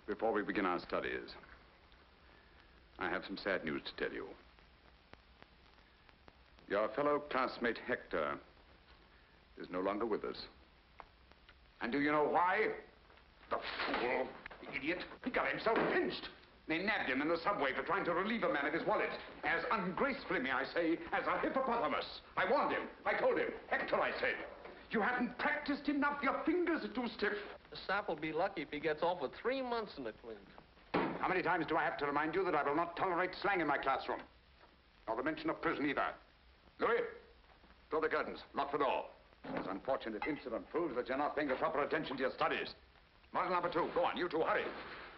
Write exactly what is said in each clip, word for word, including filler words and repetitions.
Before we begin our studies, I have some sad news to tell you. Your fellow classmate Hector is no longer with us. And do you know why? The fool, the idiot, he got himself pinched. They nabbed him in the subway for trying to relieve a man of his wallet. As ungracefully, may I say, as a hippopotamus. I warned him. I told him. Hector, I said, you haven't practiced enough. Your fingers are too stiff. The sap will be lucky if he gets off with three months in the clink. How many times do I have to remind you that I will not tolerate slang in my classroom? Nor the mention of prison either. Louis, draw the curtains. Lock the door. This unfortunate incident proves that you're not paying the proper attention to your studies. Model number two, go on. You two, hurry.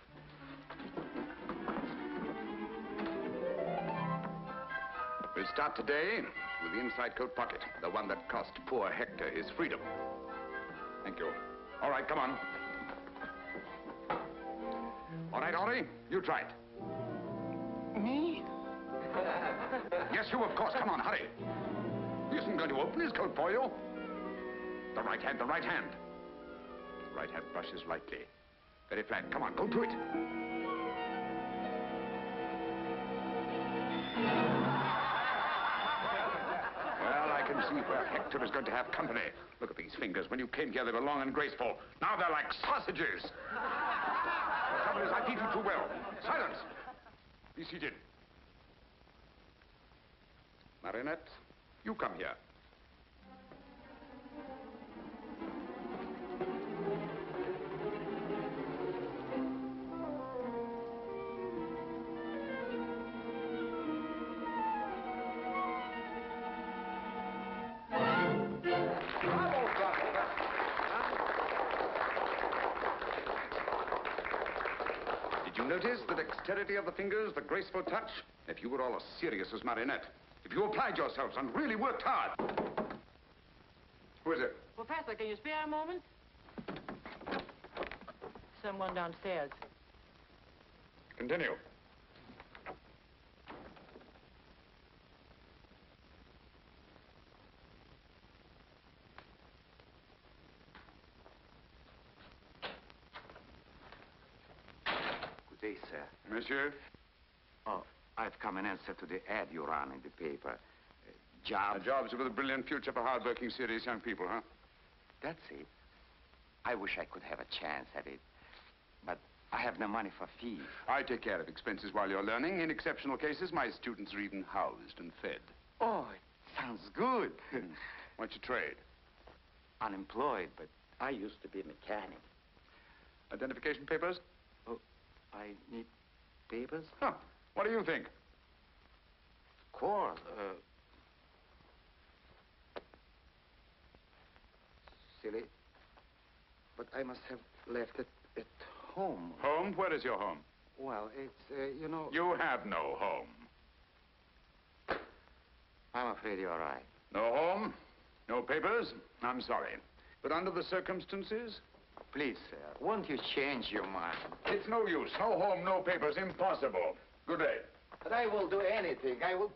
We'll start today with the inside coat pocket, the one that cost poor Hector his freedom. Thank you. All right, come on. All right, Henri, you try it. Me? Yes, you, of course. Come on, hurry. He isn't going to open his coat for you. The right hand, the right hand. The right hand brushes lightly. Very flat. Come on, go to it. Well, I can see where Hector is going to have company. Look at these fingers. When you came here, they were long and graceful. Now they're like sausages. The trouble is, I beat you too well. Silence. Be seated. Marinette, you come here. Did you notice the dexterity of the fingers, the graceful touch? If you were all as serious as Marinette, if you applied yourselves and really worked hard. Who is it? Professor, can you spare a moment? Someone downstairs. Continue. Good day, sir. Monsieur? Oh, I've come in answer to the ad you ran in the paper. Uh, jobs. Uh, jobs with a brilliant future for hard-working, serious young people, huh? That's it. I wish I could have a chance at it. But I have no money for fees. I take care of expenses while you're learning. In exceptional cases, my students are even housed and fed. Oh, it sounds good. What's your trade? Unemployed, but I used to be a mechanic. Identification papers? Oh, I need papers? Huh. What do you think? Of course. Uh, silly. But I must have left it at home. Home? Where is your home? Well, it's, uh, you know... You have no home. I'm afraid you're right. No home? No papers? I'm sorry. But under the circumstances? Please, sir, won't you change your mind? It's no use. No home, no papers. Impossible. Good day. But I will do anything. I will...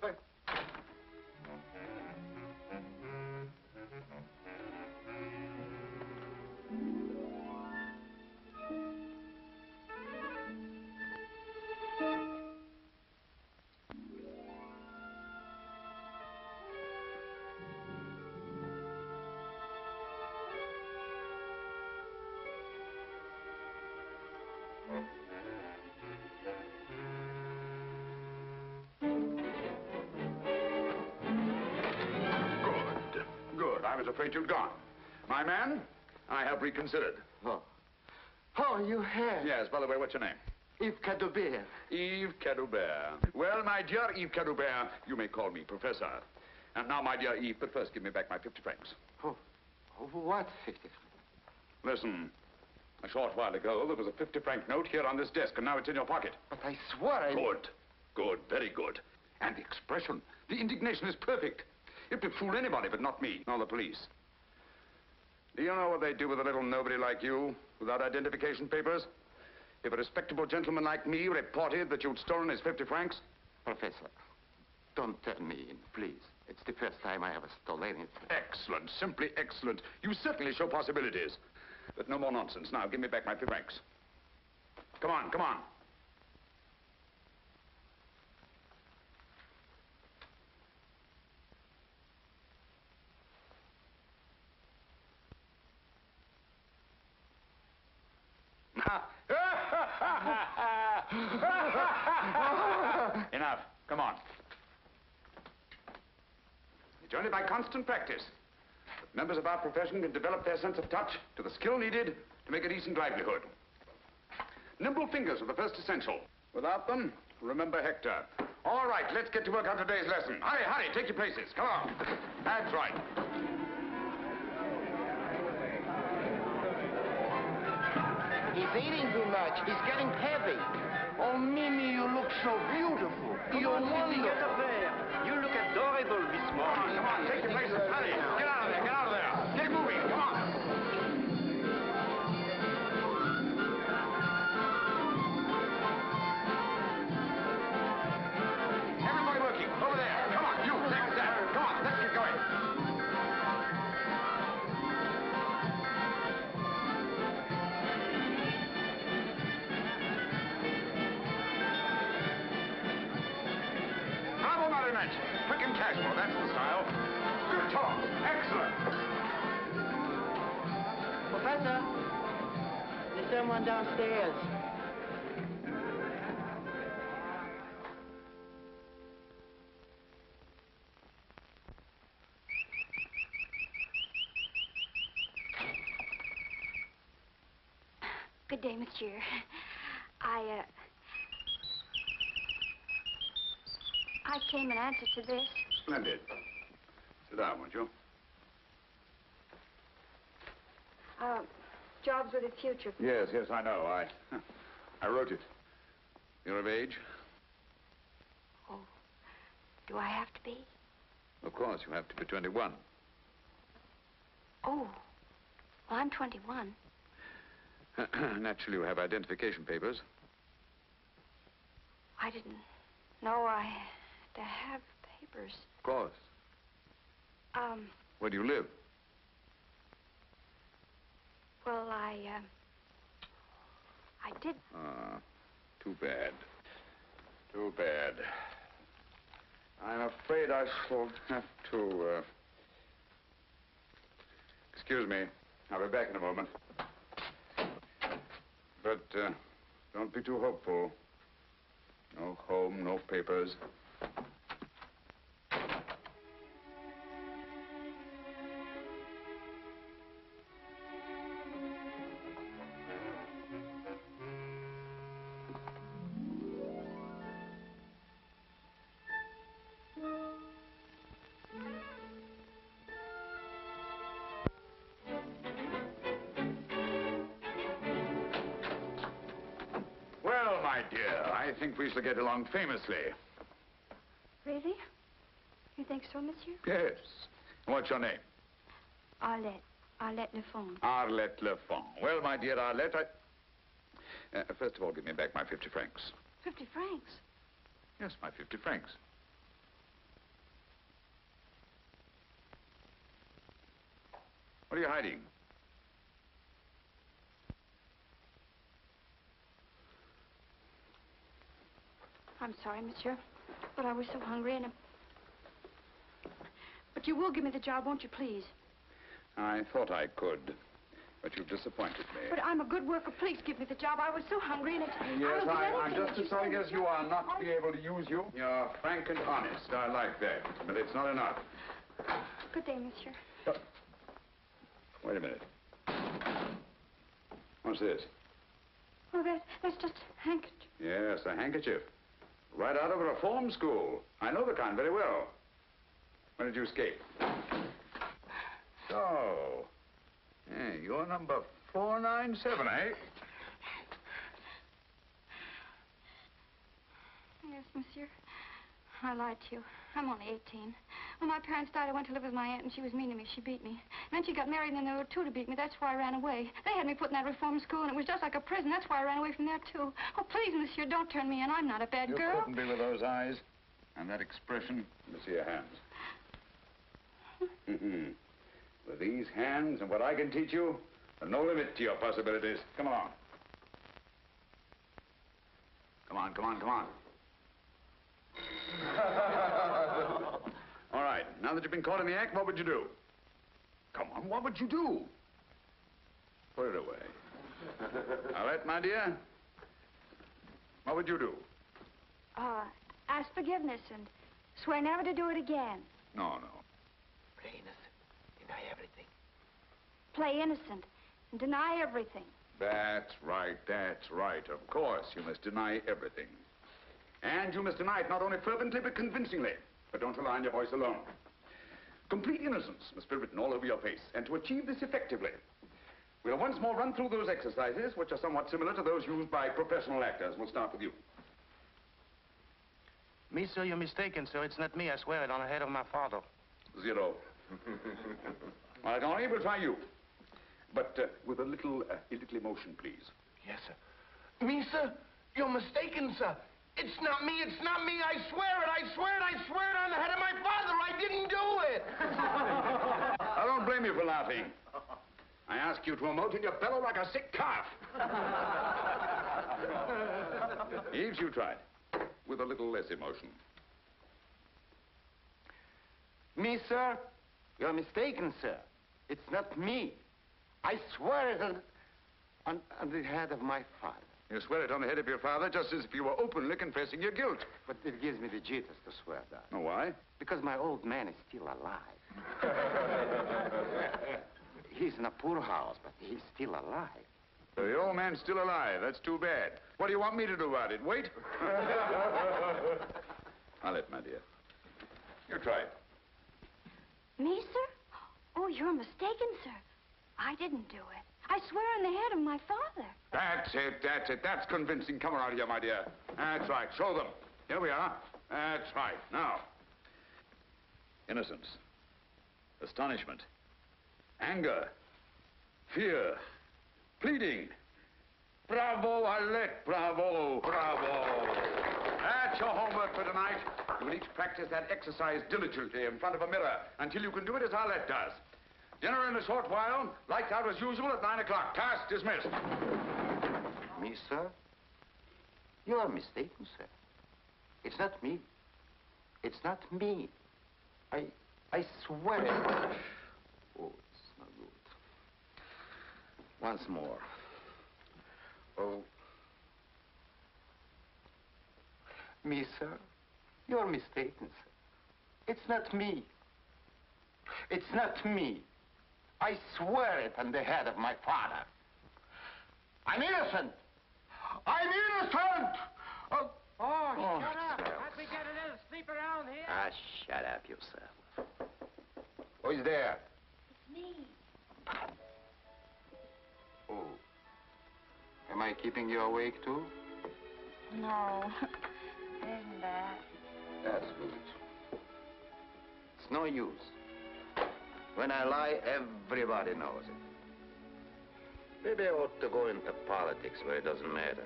I was afraid you'd gone. My man, I have reconsidered. Oh. Oh, you have? Yes, by the way, what's your name? Yves Cadoubert. Yves Cadoubert. Well, my dear Yves Cadoubert, you may call me Professor. And now, my dear Yves, but first give me back my fifty francs. Oh, what fifty francs? Listen, a short while ago, there was a fifty franc note here on this desk, and now it's in your pocket. But I swore I... Good. Good, very good. And the expression, the indignation is perfect. It would fool anybody, but not me, nor the police. Do you know what they'd do with a little nobody like you, without identification papers? If a respectable gentleman like me reported that you'd stolen his fifty francs? Professor, don't turn me in, please. It's the first time I ever stole anything. Excellent, simply excellent. You certainly show possibilities. But no more nonsense. Now, give me back my fifty francs. Come on, come on. Enough. Come on. It's only by constant practice that members of our profession can develop their sense of touch to the skill needed to make a decent livelihood. Nimble fingers are the first essential. Without them, remember Hector. All right, let's get to work on today's lesson. Hurry, hurry, take your places. Come on. That's right. He's eating too much. He's getting heavy. Oh, Mimi, you look so beautiful. You're wonderful. You look adorable this Come on, come on, take your places. Hurry. Get out of there, get out of there. Get moving, come on. Everybody working. Over there. Come on, you, next that. Come on, let's get going. Bravo, Marionette. Quick and casual, that's the style. Good talk. Excellent. Professor, there's someone downstairs. Good day, monsieur. I, uh... I came in answer to this. Splendid. Sit down, won't you? Uh, jobs with a future. Yes, yes, I know. I, I wrote it. You're of age? Oh, do I have to be? Of course, you have to be twenty-one. Oh, well, I'm twenty-one. Naturally, you have identification papers. I didn't know I had to have papers. Of course. Um, Where do you live? well, I, uh... I did... Ah, too bad. Too bad. I'm afraid I shall have to, uh... Excuse me. I'll be back in a moment. But, uh, don't be too hopeful. No home, no papers. Well, my dear, I think we shall get along famously. Really? You think so, monsieur? Yes. What's your name? Arlette. Arlette Lefond. Arlette Lefond. Well, my dear Arlette, I... Uh, first of all, give me back my fifty francs. Fifty francs? Yes, my fifty francs. What are you hiding? I'm sorry, monsieur, but I was so hungry and... But you will give me the job, won't you, please? I thought I could, but you've disappointed me. But I'm a good worker. Please give me the job. I was so hungry and it's... Yes, I will do I, I'm anything just that as sorry say, as you monsieur. are not to be able to use you. You're frank and honest. I like that, but it's not enough. Good day, monsieur. Uh, wait a minute. What's this? Oh, that, that's just a handkerchief. Yes, a handkerchief. Right out of a reform school. I know the kind very well. When did you escape? So, hey, you're number four nine seven, eh? Yes, monsieur. I lied to you. I'm only eighteen. When my parents died, I went to live with my aunt, and she was mean to me. She beat me. Then she got married, and then there were two to beat me. That's why I ran away. They had me put in that reform school, and it was just like a prison. That's why I ran away from there, too. Oh, please, monsieur, don't turn me in. I'm not a bad You girl. couldn't be with those eyes and that expression. Let me see your hands. Mm-hmm. With these hands and what I can teach you, there's no limit to your possibilities. Come along. Come on, come on, come on. All right, now that you've been caught in the act, what would you do? Come on, what would you do? Put it away. Arlette, my dear, what would you do? Uh, ask forgiveness and swear never to do it again. No, no. Play innocent. Deny everything. Play innocent and deny everything. That's right, that's right. Of course, you must deny everything. And you must deny it not only fervently, but convincingly. But don't rely on your voice alone. Complete innocence must be written all over your face. And to achieve this effectively, we'll once more run through those exercises, which are somewhat similar to those used by professional actors. We'll start with you. Me, sir, you're mistaken, sir. It's not me. I swear it on the head of my father. Zero. All right, Henri, we'll try you. But uh, with a little, uh, a little emotion, please. Yes, sir. Me, sir? You're mistaken, sir. It's not me. It's not me. I swear it. I swear it. I swear it on the head of my father. I didn't do it. I don't blame you for laughing. I ask you to emote and you bellow like a sick calf. Eves, you tried. With a little less emotion. Me, sir? You're mistaken, sir. It's not me. I swear it on, on, on the head of my father. You swear it on the head of your father just as if you were openly confessing your guilt. But it gives me the jitters to swear that. Oh, why? Because my old man is still alive. He's in a poor house, but he's still alive. The old man's still alive. That's too bad. What do you want me to do about it? Wait? Arlette, my dear. You try it. Me, sir? Oh, you're mistaken, sir. I didn't do it. I swear on the head of my father. That's it, that's it. That's convincing. Come around here, my dear. That's right. Show them. Here we are. That's right. Now. Innocence. Astonishment. Anger. Fear. Pleading. Bravo, Arlette. Bravo, bravo. That's your homework for tonight. You will each practice that exercise diligently in front of a mirror until you can do it as Arlette does. Dinner in a short while. Lights out as usual at nine o'clock. Task dismissed. Me, sir? You are mistaken, sir. It's not me. It's not me. I... I swear it. Oh, it's not good. Once more. Oh. Me, sir? You're mistaken, sir. It's not me. It's not me. I swear it on the head of my father. I'm innocent. I'm innocent! Oh, Oh, Oh, shut up. sir. Can't we get a little sleep around here? ah, shut up yourself. Who's there? It's me. Oh. Am I keeping you awake, too? No. Isn't that? That's good. It's no use. When I lie, everybody knows it. Maybe I ought to go into politics where it doesn't matter.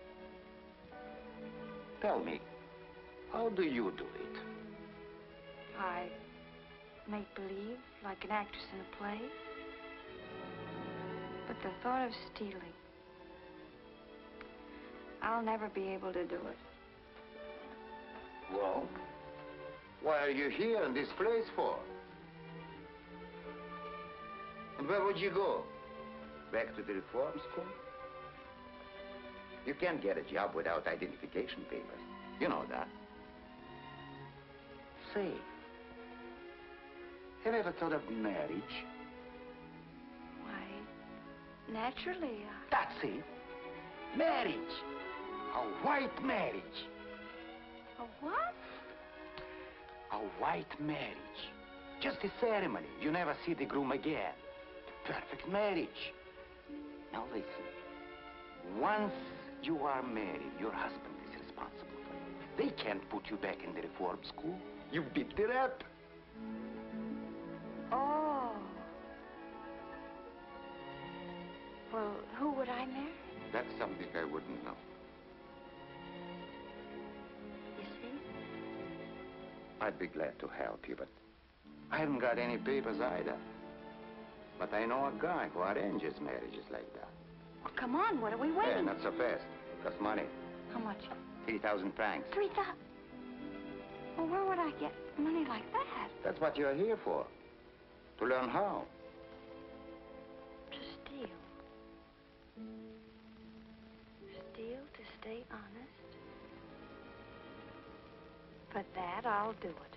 Tell me, how do you do it? I make believe, like an actress in a play. But the thought of stealing, I'll never be able to do it. Well, why are you here in this place for? And where would you go? Back to the reform school? You can't get a job without identification papers. You know that. Say, have you ever thought of marriage? Why, naturally, I... That's it. Marriage. A white marriage. A what? A white marriage. Just a ceremony. You never see the groom again. Perfect marriage. Now listen. Once you are married, your husband is responsible for you. They can't put you back in the reform school. You beat the rep. Oh. Well, who would I marry? That's something I wouldn't know. You see? I'd be glad to help you, but I haven't got any papers either. But I know a guy who arranges marriages like that. Well, come on, what are we Hey, waiting? not so fast. Costs money. How much? Three thousand francs. Three thousand? Well, where would I get money like that? That's what you're here for. To learn how. To steal. Steal to stay honest? For that, I'll do it.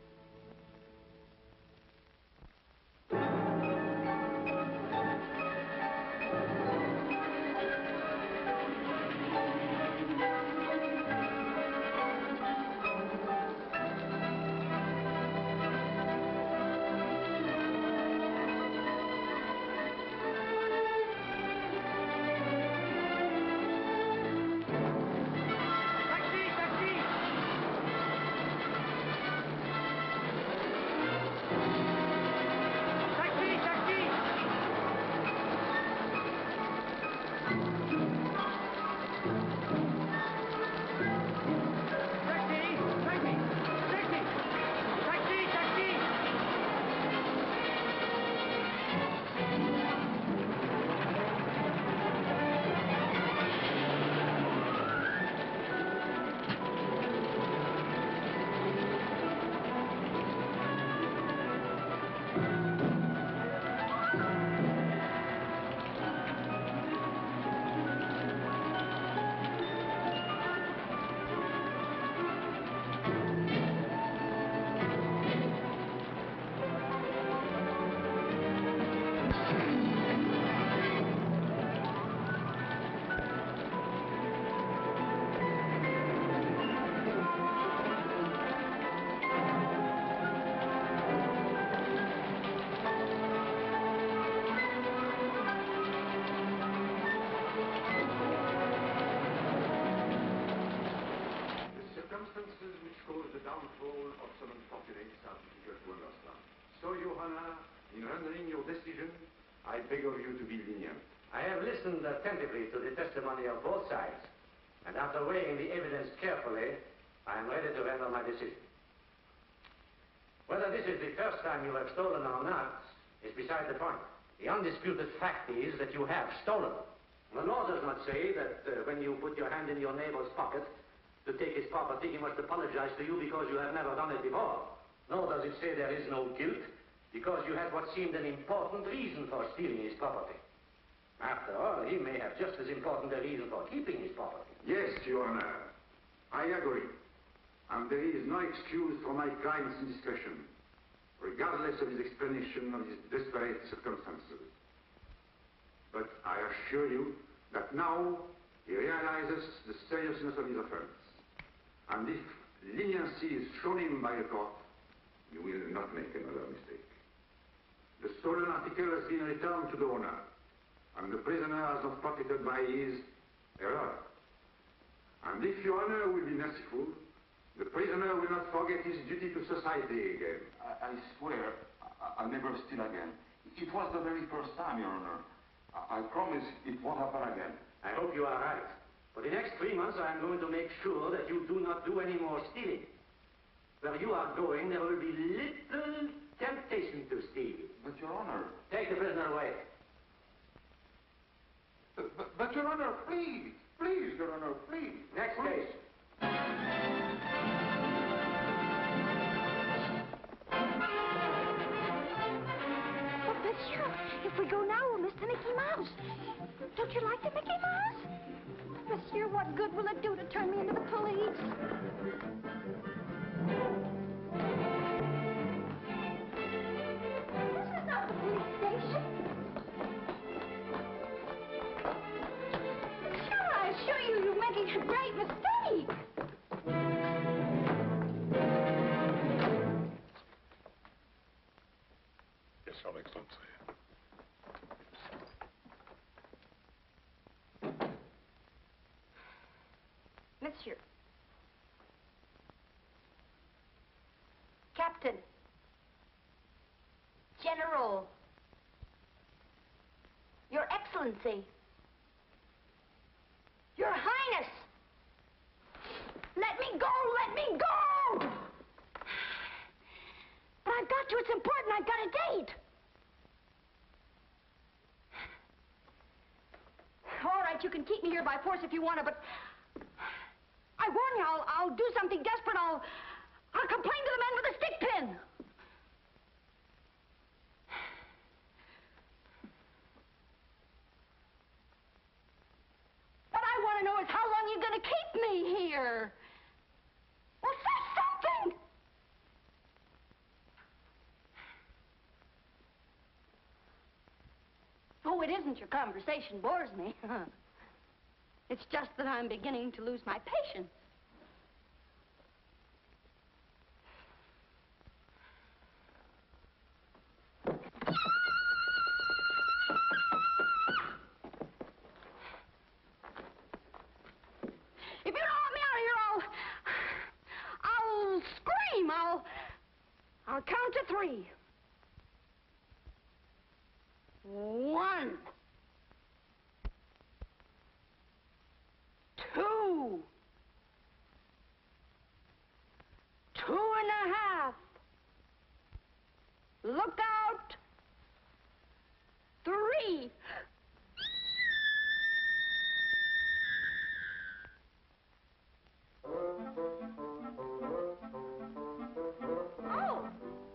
So, Johanna, in rendering your decision, I beg of you to be lenient. I have listened attentively to the testimony of both sides, and after weighing the evidence carefully, I am ready to render my decision. Whether this is the first time you have stolen or not is beside the point. The undisputed fact is that you have stolen. The law does not say that uh, when you put your hand in your neighbor's pocket to take his property, he must apologize to you because you have never done it before. Nor does it say there is no guilt because you had what seemed an important reason for stealing his property. After all, he may have just as important a reason for keeping his property. Yes, Your Honor. I agree. And there is no excuse for my client's indiscretion, regardless of his explanation of his desperate circumstances. But I assure you that now he realizes the seriousness of his offense. And if leniency is shown him by the court, you will not make another mistake. The stolen article has been returned to the owner, and the prisoner has not profited by his error. And if Your Honor will be merciful, the prisoner will not forget his duty to society again. I, I swear I, I'll never steal again. It was the very first time, Your Honor. I, I promise it won't happen again. I hope you are right. For the next three months, I am going to make sure that you do not do any more stealing. Where you are going, there will be little temptation to steal. But, Your Honor... Take the prisoner away. But, but, but Your Honor, please, please, Your Honor, please. Next case. But, monsieur, if we go now, we'll miss the Mickey Mouse. Don't you like the Mickey Mouse? Monsieur, what good will it do to turn me into the police? This is not the police station. Monsieur, I assure you, you're making a great mistake. Yes, Your Excellency. Monsieur. Captain. General. Your Excellency. Your Highness. Let me go! Let me go! But I've got to. It's important. I've got a date. All right, you can keep me here by force if you want to, but I warn you, I'll, I'll do something desperate. I'll, I'll complain to the man with the stick pin. What I want to know is how long you're going to keep me here. Well, say something. Oh, it isn't your conversation bores me. It's just that I'm beginning to lose my patience. If you don't let me out of here, I'll... I'll scream. I'll... I'll count to three. One. Two. Two and a half. Look out. Three. Oh.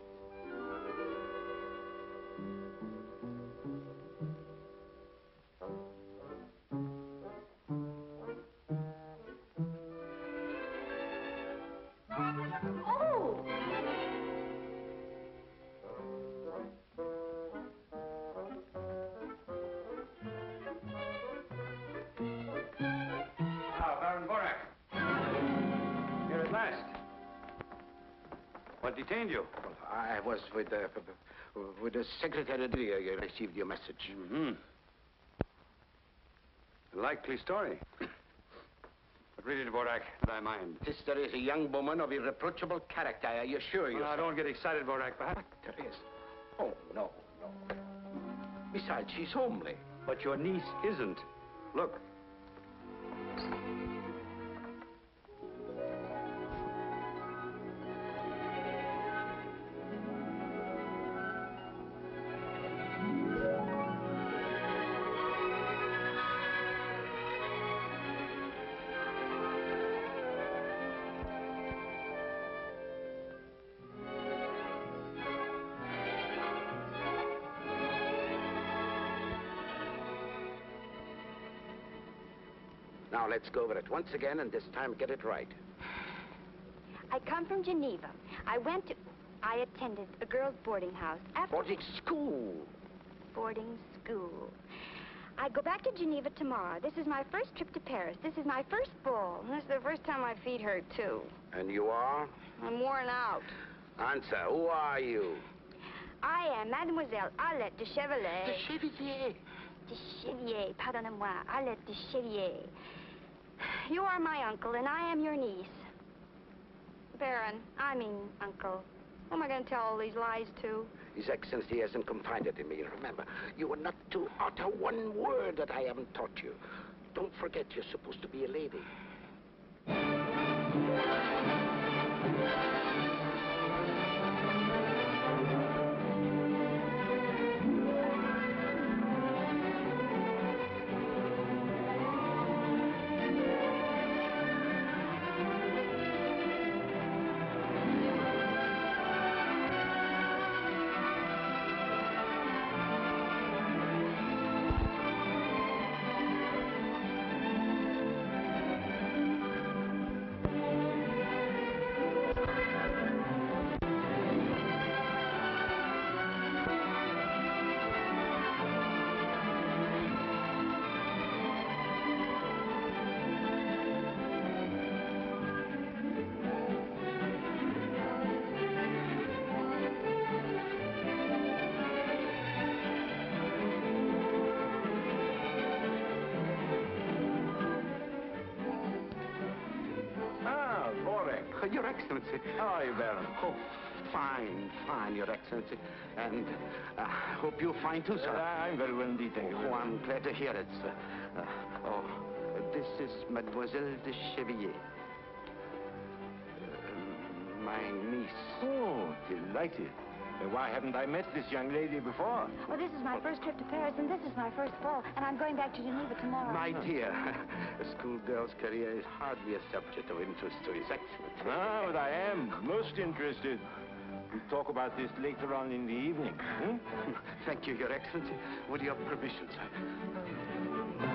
Oh! Ah, Baron Borak. Here at last. What detained you? Well, I was with the... with the secretary. I received your message. Mm-hmm. A likely story. But read it, Borak, and I mind. Sister is a young woman of irreproachable character, I assure you. Well, now, don't get excited, Borak, perhaps. Teresa. Oh, no, no. Besides, she's homely. But your niece isn't. Look. Now, let's go over it once again, and this time get it right. I come from Geneva. I went to... I attended a girls' boarding house. After Boarding school. boarding school. I go back to Geneva tomorrow. This is my first trip to Paris. This is my first ball. And this is the first time my feet hurt, too. And you are? I'm worn out. Answer, who are you? I am Mademoiselle Arlette de Chevalier. The Chevalier. De Chevier, pardonnez-moi, Arlette de Chevier. You are my uncle, and I am your niece. Baron, I mean uncle. Who am I going to tell all these lies to? His Excellency hasn't confided in me. Remember, you are not to utter one word that I haven't taught you. Don't forget, you're supposed to be a lady. Your Excellency. How are you, Baron? Oh, fine, fine, Your Excellency. And I uh, hope you're fine too, sir. Uh, I'm very well indeed, thank you. Oh, I'm glad to hear it, sir. Uh, oh, this is Mademoiselle de Chevilliers. Uh, my niece. Oh, delighted. Uh, Why haven't I met this young lady before? Well, this is my first trip to Paris, and this is my first ball, and I'm going back to Geneva tomorrow. My dear, a schoolgirl's career is hardly a subject of interest to His Excellency. Ah, but I am most interested. We'll talk about this later on in the evening. Hmm? Thank you, Your Excellency. With your permission, sir.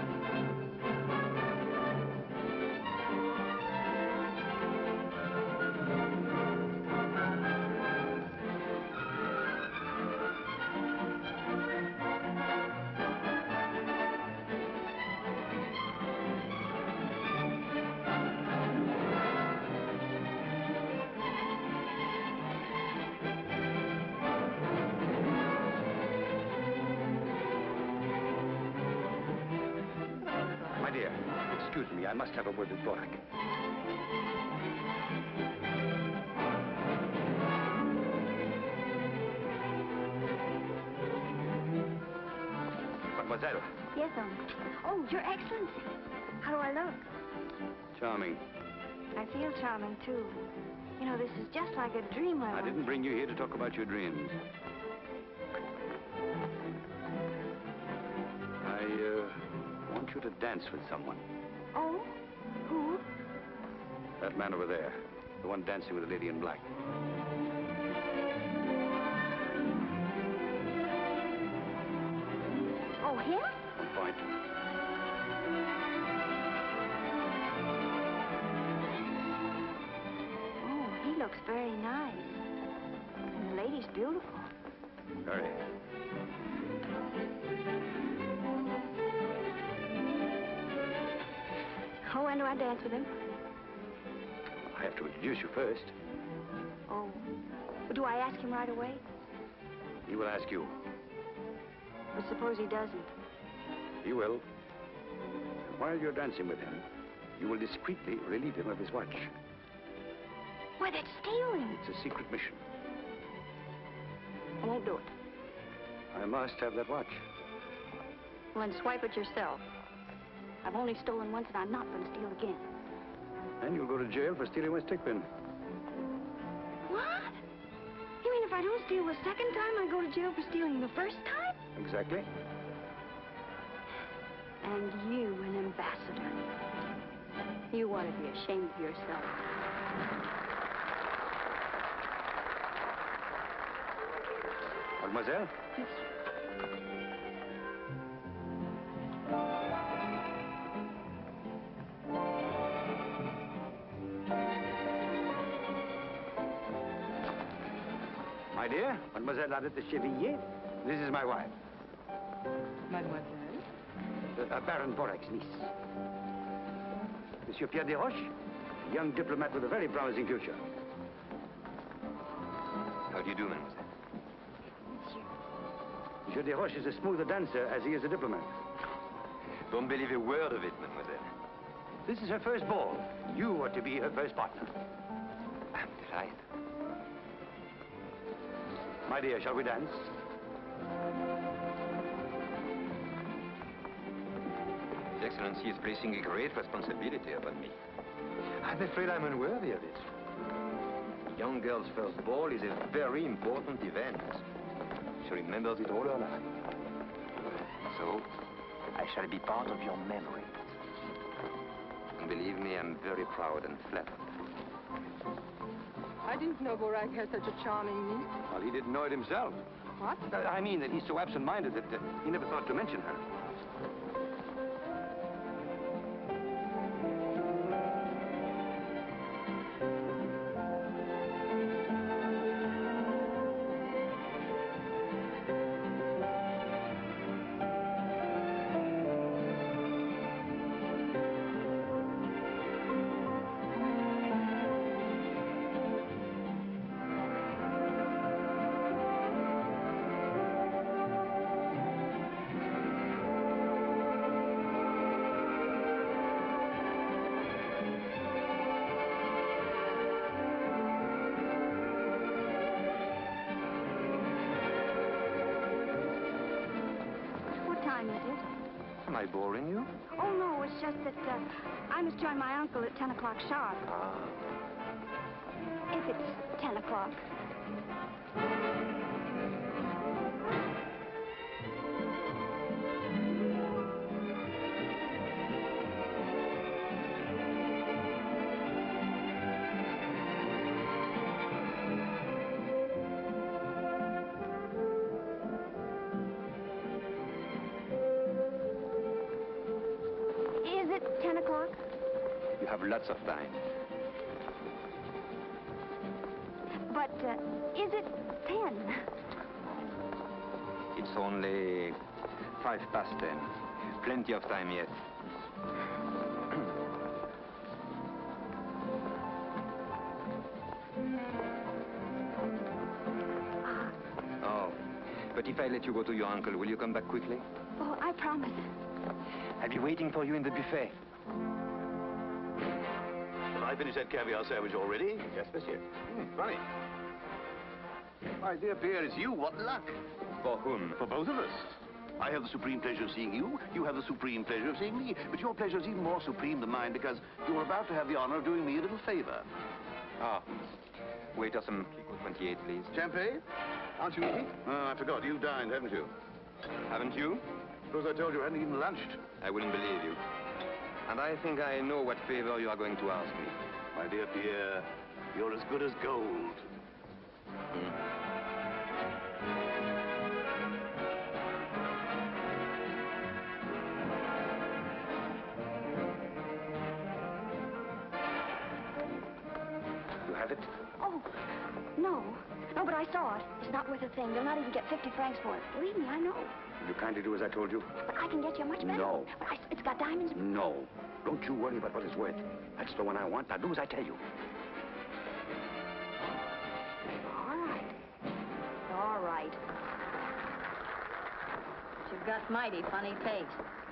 My dear, excuse me. I must have a word with Borak. Mademoiselle. Yes, Uncle. Oh, Your Excellency. How do I look? Charming. I feel charming, too. You know, this is just like a dream I I once- didn't bring you here to talk about your dreams. I, uh, want you to dance with someone. Oh? Who? That man over there. The one dancing with the lady in black. Oh, him? On point. Oh, he looks very nice. And the lady's beautiful. Very. Oh, when do I dance with him? I have to introduce you first. Oh. Do I ask him right away? He will ask you. But suppose he doesn't. He will. While you're dancing with him, you will discreetly relieve him of his watch. Why, that's stealing. It's a secret mission. I won't do it. I must have that watch. Well, then swipe it yourself. I've only stolen once, and I'm not going to steal again. And you'll go to jail for stealing my stick pin. What? You mean if I don't steal the second time, I go to jail for stealing the first time? Exactly. And you, an ambassador. You ought to be ashamed of yourself. Mademoiselle? Yes. My dear, Mademoiselle Adette de Chevilliers. This is my wife. Mademoiselle? Uh, uh, Baron Borak's niece. Monsieur Pierre Desroches, a young diplomat with a very promising future. How do you do, mademoiselle? Monsieur Desroches is as smooth a dancer as he is a diplomat. Don't believe a word of it, mademoiselle. This is her first ball. You are to be her first partner. I'm delighted. My dear, shall we dance? His Excellency is placing a great responsibility upon me. I'm afraid I'm unworthy of it. A young girl's first ball is a very important event. She remembers it all her life. So, I shall be part of your memory. And believe me, I'm very proud and flattered. I didn't know Borak had such a charming niece. Well, he didn't know it himself. What? Uh, I mean that he's so absent-minded that uh, he never thought to mention her. Am I boring you? Oh, no, it's just that uh, I must join my uncle at ten o'clock sharp. Ah. If it's ten o'clock. have lots of time. But uh, is it ten? It's only five past ten. Plenty of time yet. Oh, but if I let you go to your uncle, will you come back quickly? Oh, I promise. I'll be waiting for you in the buffet. Well, I finished that caviar sandwich already. Yes, monsieur. Hmm, funny. My dear Pierre, it's you. What luck. For whom? For both of us. I have the supreme pleasure of seeing you. You have the supreme pleasure of seeing me. But your pleasure is even more supreme than mine because you're about to have the honor of doing me a little favor. Ah. Waiter, some Clicquot twenty-eight, please. Champagne? Aren't you eating? Oh, I forgot. You've dined, haven't you? Haven't you? Because I told you I hadn't even lunched. I wouldn't believe you. And I think I know what favor you are going to ask me. My dear Pierre, you're as good as gold. Hmm. You have it? Oh, no. No, but I saw it. It's not worth a thing. You'll not even get fifty francs for it. Believe me, I know. Will you kindly do as I told you? But I can get you a much better. No. But I, it's got diamonds. No. Don't you worry about what it's worth. That's the one I want. Now do as I tell you. All right. All right. You've got mighty funny taste.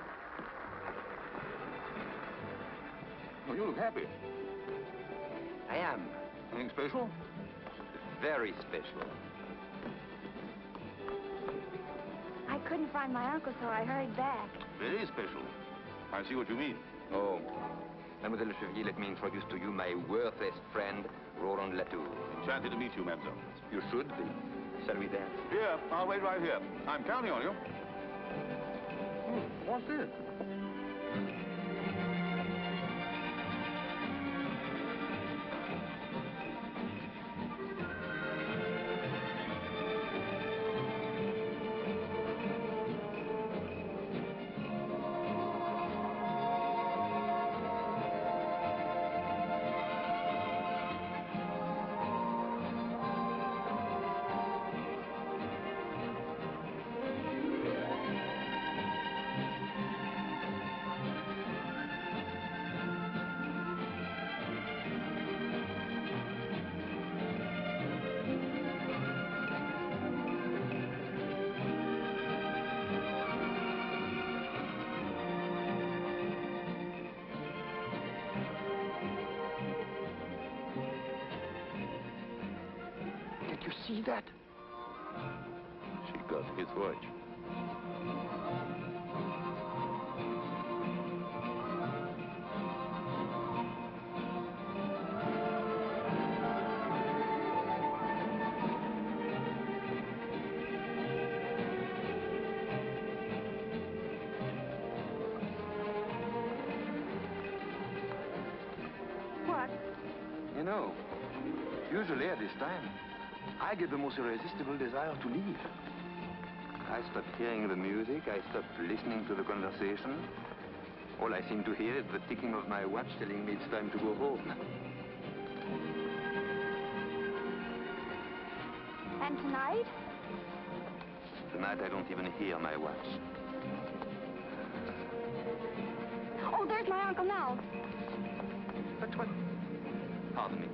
Oh, you look happy. I am. Anything special? Very special. I couldn't find my uncle, so I hurried back. Very special. I see what you mean. Oh. Mademoiselle Le Chevalier, let me introduce to you my worthless friend, Roland Latour. Enchanted to meet you, mademoiselle. You should be. Shall we dance? Here, I'll wait right here. I'm counting on you. Hmm, what's this? Did you see that? She got his watch. What? You know, usually at this time, I get the most irresistible desire to leave. I stopped hearing the music. I stopped listening to the conversation. All I seem to hear is the ticking of my watch telling me it's time to go home. And tonight? Tonight, I don't even hear my watch. Oh, there's my uncle now. But what? Pardon me.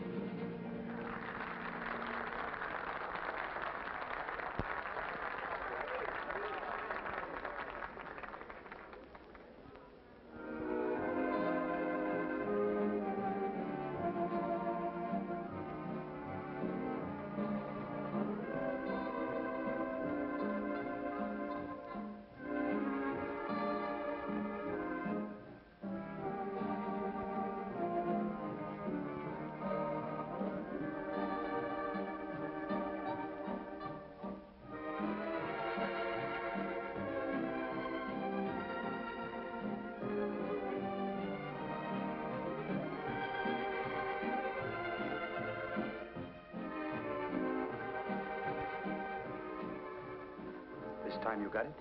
This time you got it?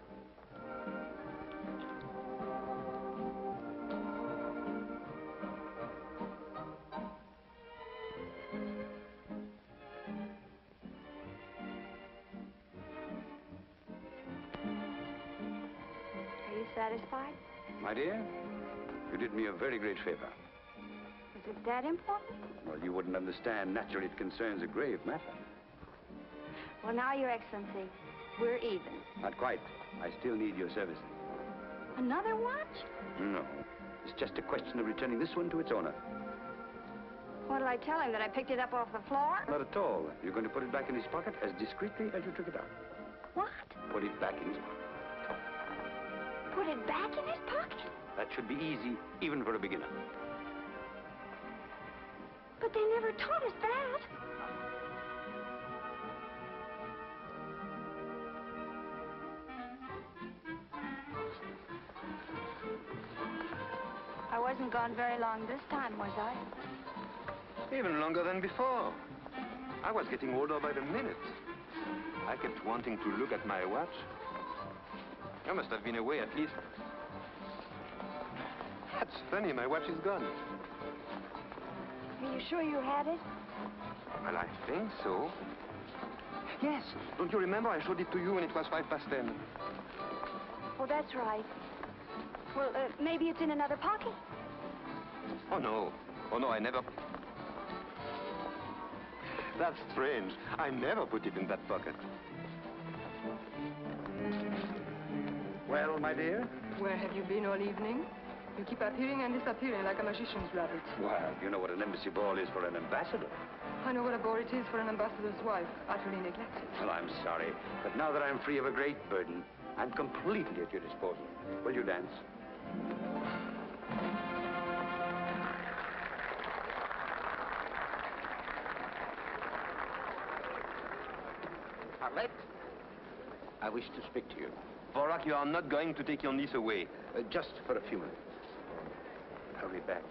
satisfied? My dear, you did me a very great favor. Is it that important? Well, you wouldn't understand. Naturally, it concerns a grave matter. Well, now, Your Excellency, we're even. Not quite. I still need your services. Another watch? No. It's just a question of returning this one to its owner. What'll I tell him, that I picked it up off the floor? Not at all. You're going to put it back in his pocket as discreetly as you took it out. What? Put it back in his pocket. Put it back in his pocket? That should be easy, even for a beginner. But they never taught us that. I wasn't gone very long this time, was I? Even longer than before. I was getting older by the minute. I kept wanting to look at my watch. You must have been away at least. That's funny, my watch is gone. Are you sure you had it? Well, I think so. Yes. Don't you remember I showed it to you when it was five past ten? Oh, that's right. Well, uh, maybe it's in another pocket. Oh, no. Oh, no, I never... That's strange. I never put it in that pocket. Well, my dear? Where have you been all evening? You keep appearing and disappearing like a magician's rabbit. Well, you know what an embassy ball is for an ambassador. I know what a bore it is for an ambassador's wife, utterly neglected. Well, I'm sorry, but now that I'm free of a great burden, I'm completely at your disposal. Will you dance? Arlette, I wish to speak to you. Vorak, you are not going to take your niece away. Uh, just for a few minutes. I'll be back.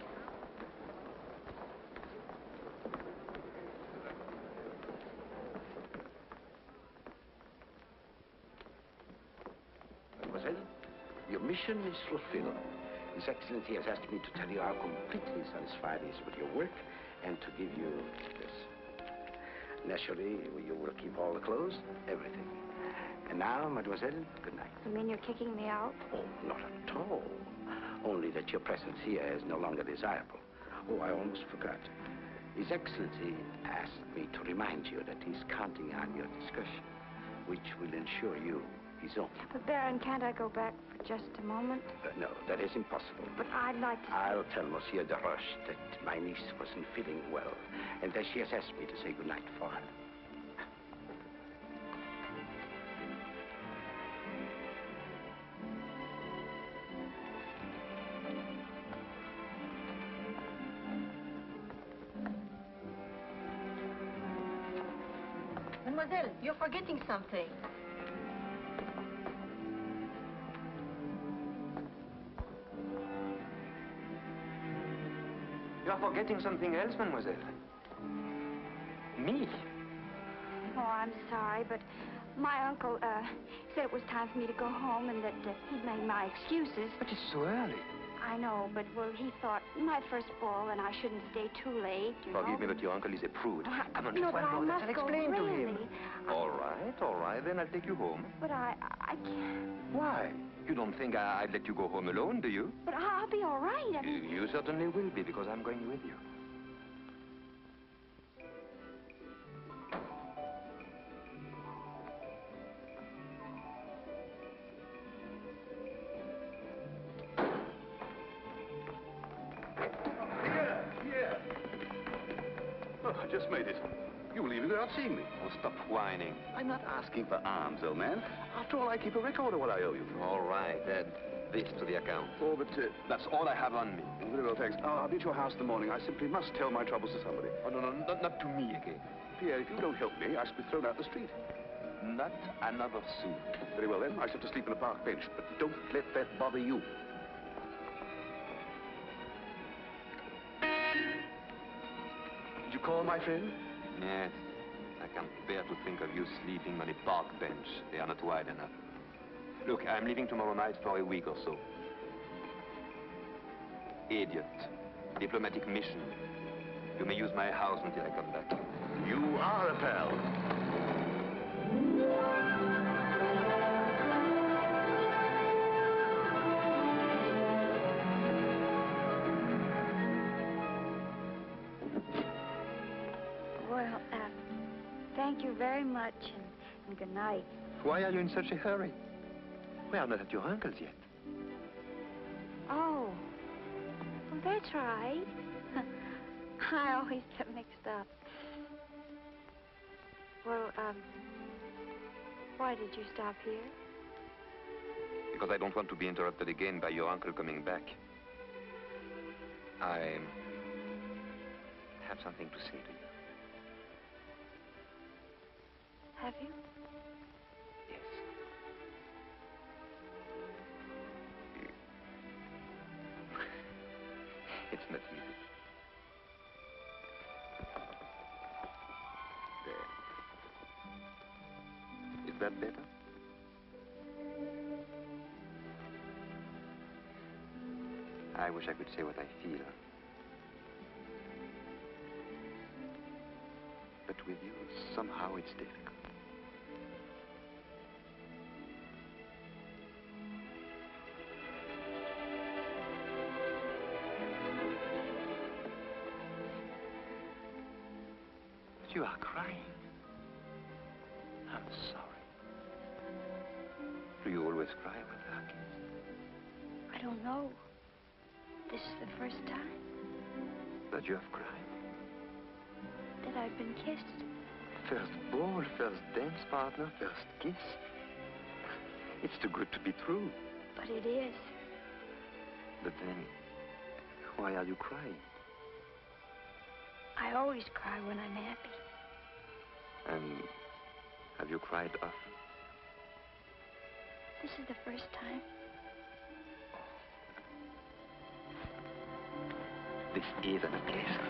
Mademoiselle, your mission is fulfilled. His Excellency has asked me to tell you how completely satisfied he is with your work and to give you this. Naturally, you will keep all the clothes, everything. And now, Mademoiselle, good night. You mean you're kicking me out? Oh, not at all. Only that your presence here is no longer desirable. Oh, I almost forgot. His Excellency asked me to remind you that he's counting on your discretion, which will ensure you his own. But, Baron, can't I go back for just a moment? Uh, no, that is impossible. But I'd like to... I'll tell Monsieur de Roche that my niece wasn't feeling well, and that she has asked me to say goodnight for her. Mademoiselle, you're forgetting something. You are forgetting something else, mademoiselle. Me? Oh, I'm sorry, but my uncle, uh, said it was time for me to go home and that uh, he'd made my excuses. But it's so early. I know, but, well, he thought my first ball and I shouldn't stay too late, you Forgive know. me, but your uncle is a prude. Uh, Come on, no, just but one I more. must I'll go, explain to really. him. All right, all right, then I'll take you home. But I, I can't. Why? You don't think I, I'd let you go home alone, do you? But I'll be all right. I mean... You, you certainly will be, because I'm going with you. Oh, I just made it. You were leaving without seeing me. Oh, stop whining. I'm not asking for alms, old man. After all, I keep a record of what I owe you. All right, add this to the account. Oh, but... Uh, That's all I have on me. very well, thanks. Oh, I'll be at your house in the morning. I simply must tell my troubles to somebody. Oh, no, no, not, not to me again. Pierre, if you don't help me, I shall be thrown out the street. Not another sou. Very well, then. I shall have to sleep on a park bench, but don't let that bother you. Did you call, my friend? Yes. I can't bear to think of you sleeping on a park bench. They are not wide enough. Look, I'm leaving tomorrow night for a week or so. Idiot. Diplomatic mission. You may use my house until I come back. You are a pal. Thank you very much, and, and good night. Why are you in such a hurry? We are not at your uncle's yet. Oh. Well, that's right. I always get mixed up. Well, um, why did you stop here? Because I don't want to be interrupted again by your uncle coming back. I have something to say to you. Have you? Yes. You... It's not easy. There. Is that better? I wish I could say what I feel. But with you, somehow it's difficult. But you are crying. I'm sorry. Do you always cry when you are kissed? I don't know. This is the first time That you have cried? that I've been kissed. First ball, first dance partner, first kiss. It's too good to be true. But it is. But then, why are you crying? I always cry when I'm happy. And have you cried often? This is the first time. This is an occasion.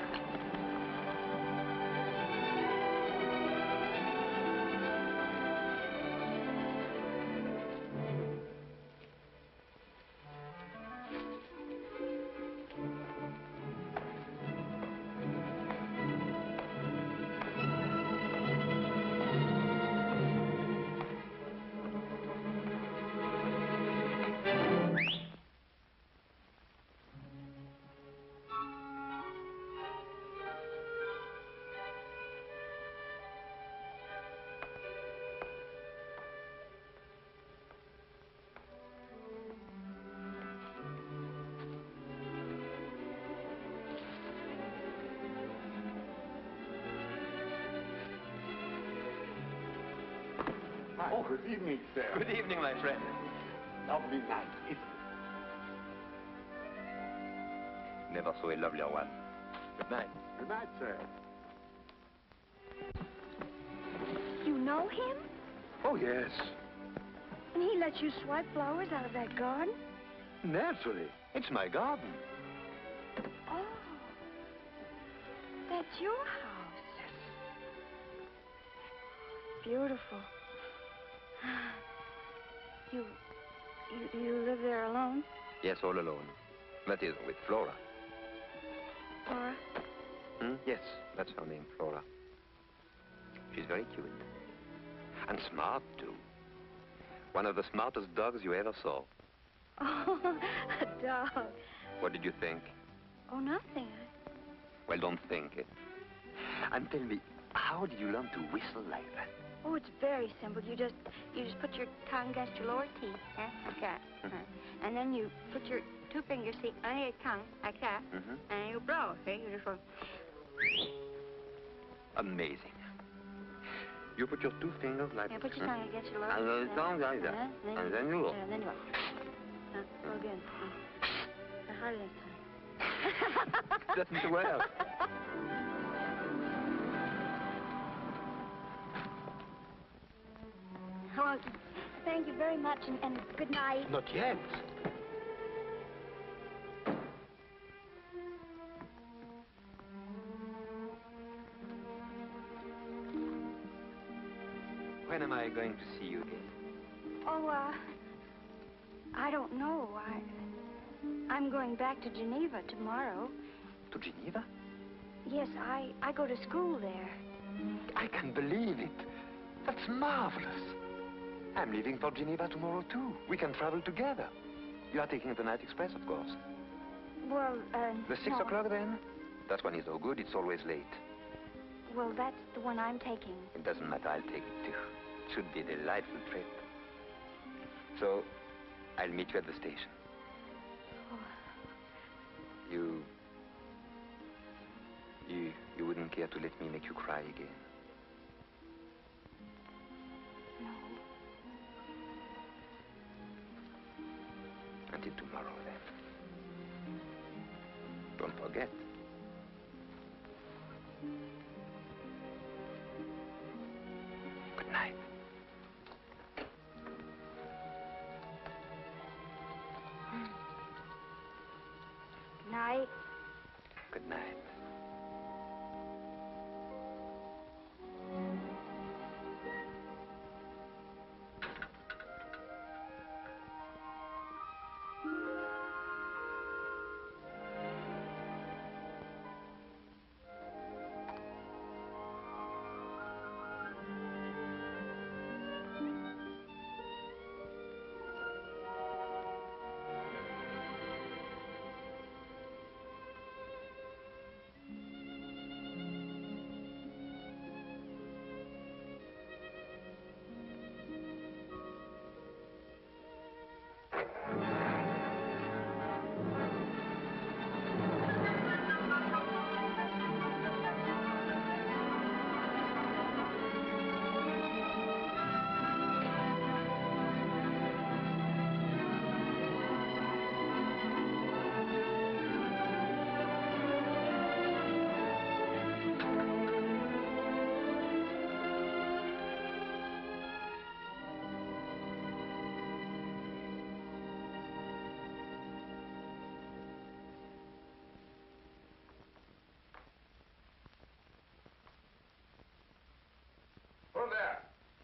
Oh, good evening, sir. Good evening, my friend. Lovely night, isn't it? Never saw a lovelier one. Good night. Good night, sir. You know him? Oh, yes. And he lets you swipe flowers out of that garden? Naturally. It's my garden. Oh. That's your house. Beautiful. You, you, you live there alone? Yes, all alone. That is, with Flora. Flora? Hmm? Yes, that's her name, Flora. She's very cute. And smart, too. One of the smartest dogs you ever saw. Oh, a dog. What did you think? Oh, nothing. Well, don't think it. And tell me, how did you learn to whistle like that? Oh, it's very simple. You just you just put your tongue against your lower teeth, eh? like that. Mm-hmm. uh, and then you put your two fingers see, under your tongue, like that, Mm-hmm. and you blow, see? You just go... Amazing. You put your two fingers like... Yeah, put your tongue against your lower And teeth. the tongue like that. Uh, then And then you go. Uh, then you go. Uh, go again. Uh, harder this time. Doesn't work. Well, thank you very much, and, and good night. Not yet. When am I going to see you again? Oh, uh, I don't know. I, I'm going back to Geneva tomorrow. To Geneva? Yes, I, I go to school there. I can't believe it. That's marvelous. I'm leaving for Geneva tomorrow, too. We can travel together. You are taking the night express, of course. Well, uh, The six no. o'clock, then? That one is no good. It's always late. Well, that's the one I'm taking. It doesn't matter, I'll take it too. It should be a delightful trip. So, I'll meet you at the station. Oh. You... You... You wouldn't care to let me make you cry again? No. Until tomorrow, then. Don't forget. Good night. Night. Good night. Hold there.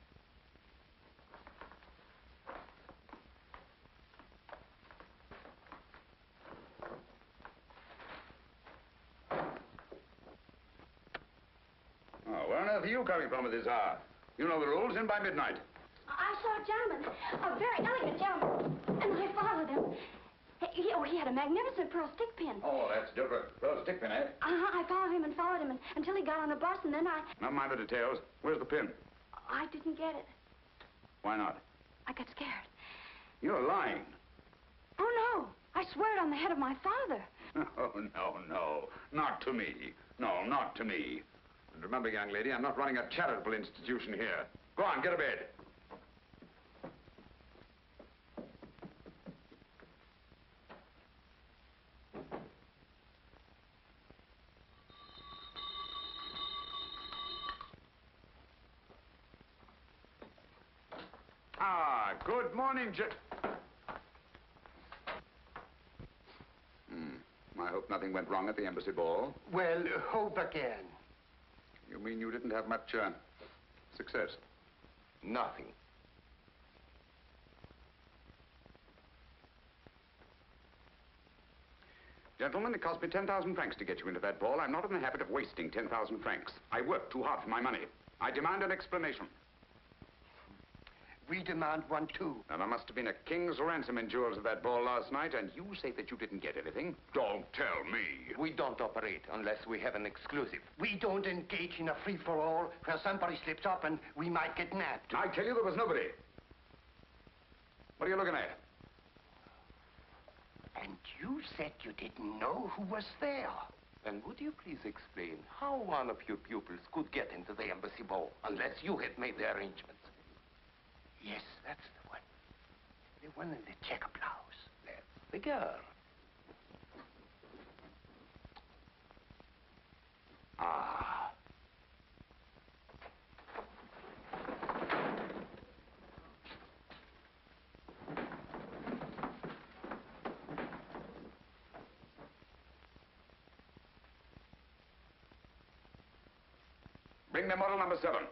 Oh, where on earth are you coming from at this hour? You know the rules, in by midnight. I saw a gentleman, a very elegant gentleman, and I followed him. He, he- oh, he had a magnificent pearl stick pin. Oh, that's different. Pearl stick pin, eh? Uh-huh, I followed him and followed him and, until he got on a bus, and then I... Never mind the details. Where's the pin? I didn't get it. Why not? I got scared. You're lying. Oh, no. I swear it on the head of my father. Oh, no, no. Not to me. No, not to me. And remember, young lady, I'm not running a charitable institution here. Go on, get to bed. Ah, good morning, J... Hmm. I hope nothing went wrong at the embassy ball. Well, hope again. You mean you didn't have much, uh, success? Nothing. Gentlemen, it cost me ten thousand francs to get you into that ball. I'm not in the habit of wasting ten thousand francs. I work too hard for my money. I demand an explanation. We demand one, too. Now, there must have been a king's ransom in jewels at that ball last night, and you say that you didn't get anything? Don't tell me. We don't operate unless we have an exclusive. We don't engage in a free-for-all where somebody slips up and we might get nabbed. I tell you there was nobody. What are you looking at? And you said you didn't know who was there. Then would you please explain how one of your pupils could get into the embassy ball unless you had made the arrangements? Yes, that's the one. The one in the checker blouse. That's the girl. Ah. Bring me model number seven.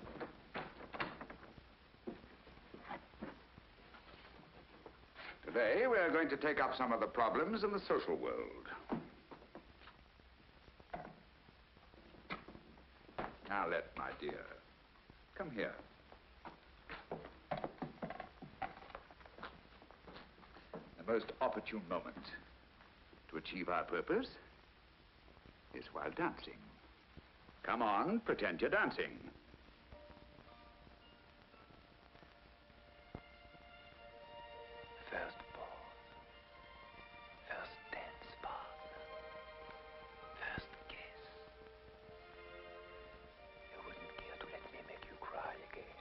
Today, we're going to take up some of the problems in the social world. Now, let, my dear, come here. The most opportune moment to achieve our purpose is while dancing. Come on, pretend you're dancing. First pause. First dance partner. First kiss. You wouldn't care to let me make you cry again.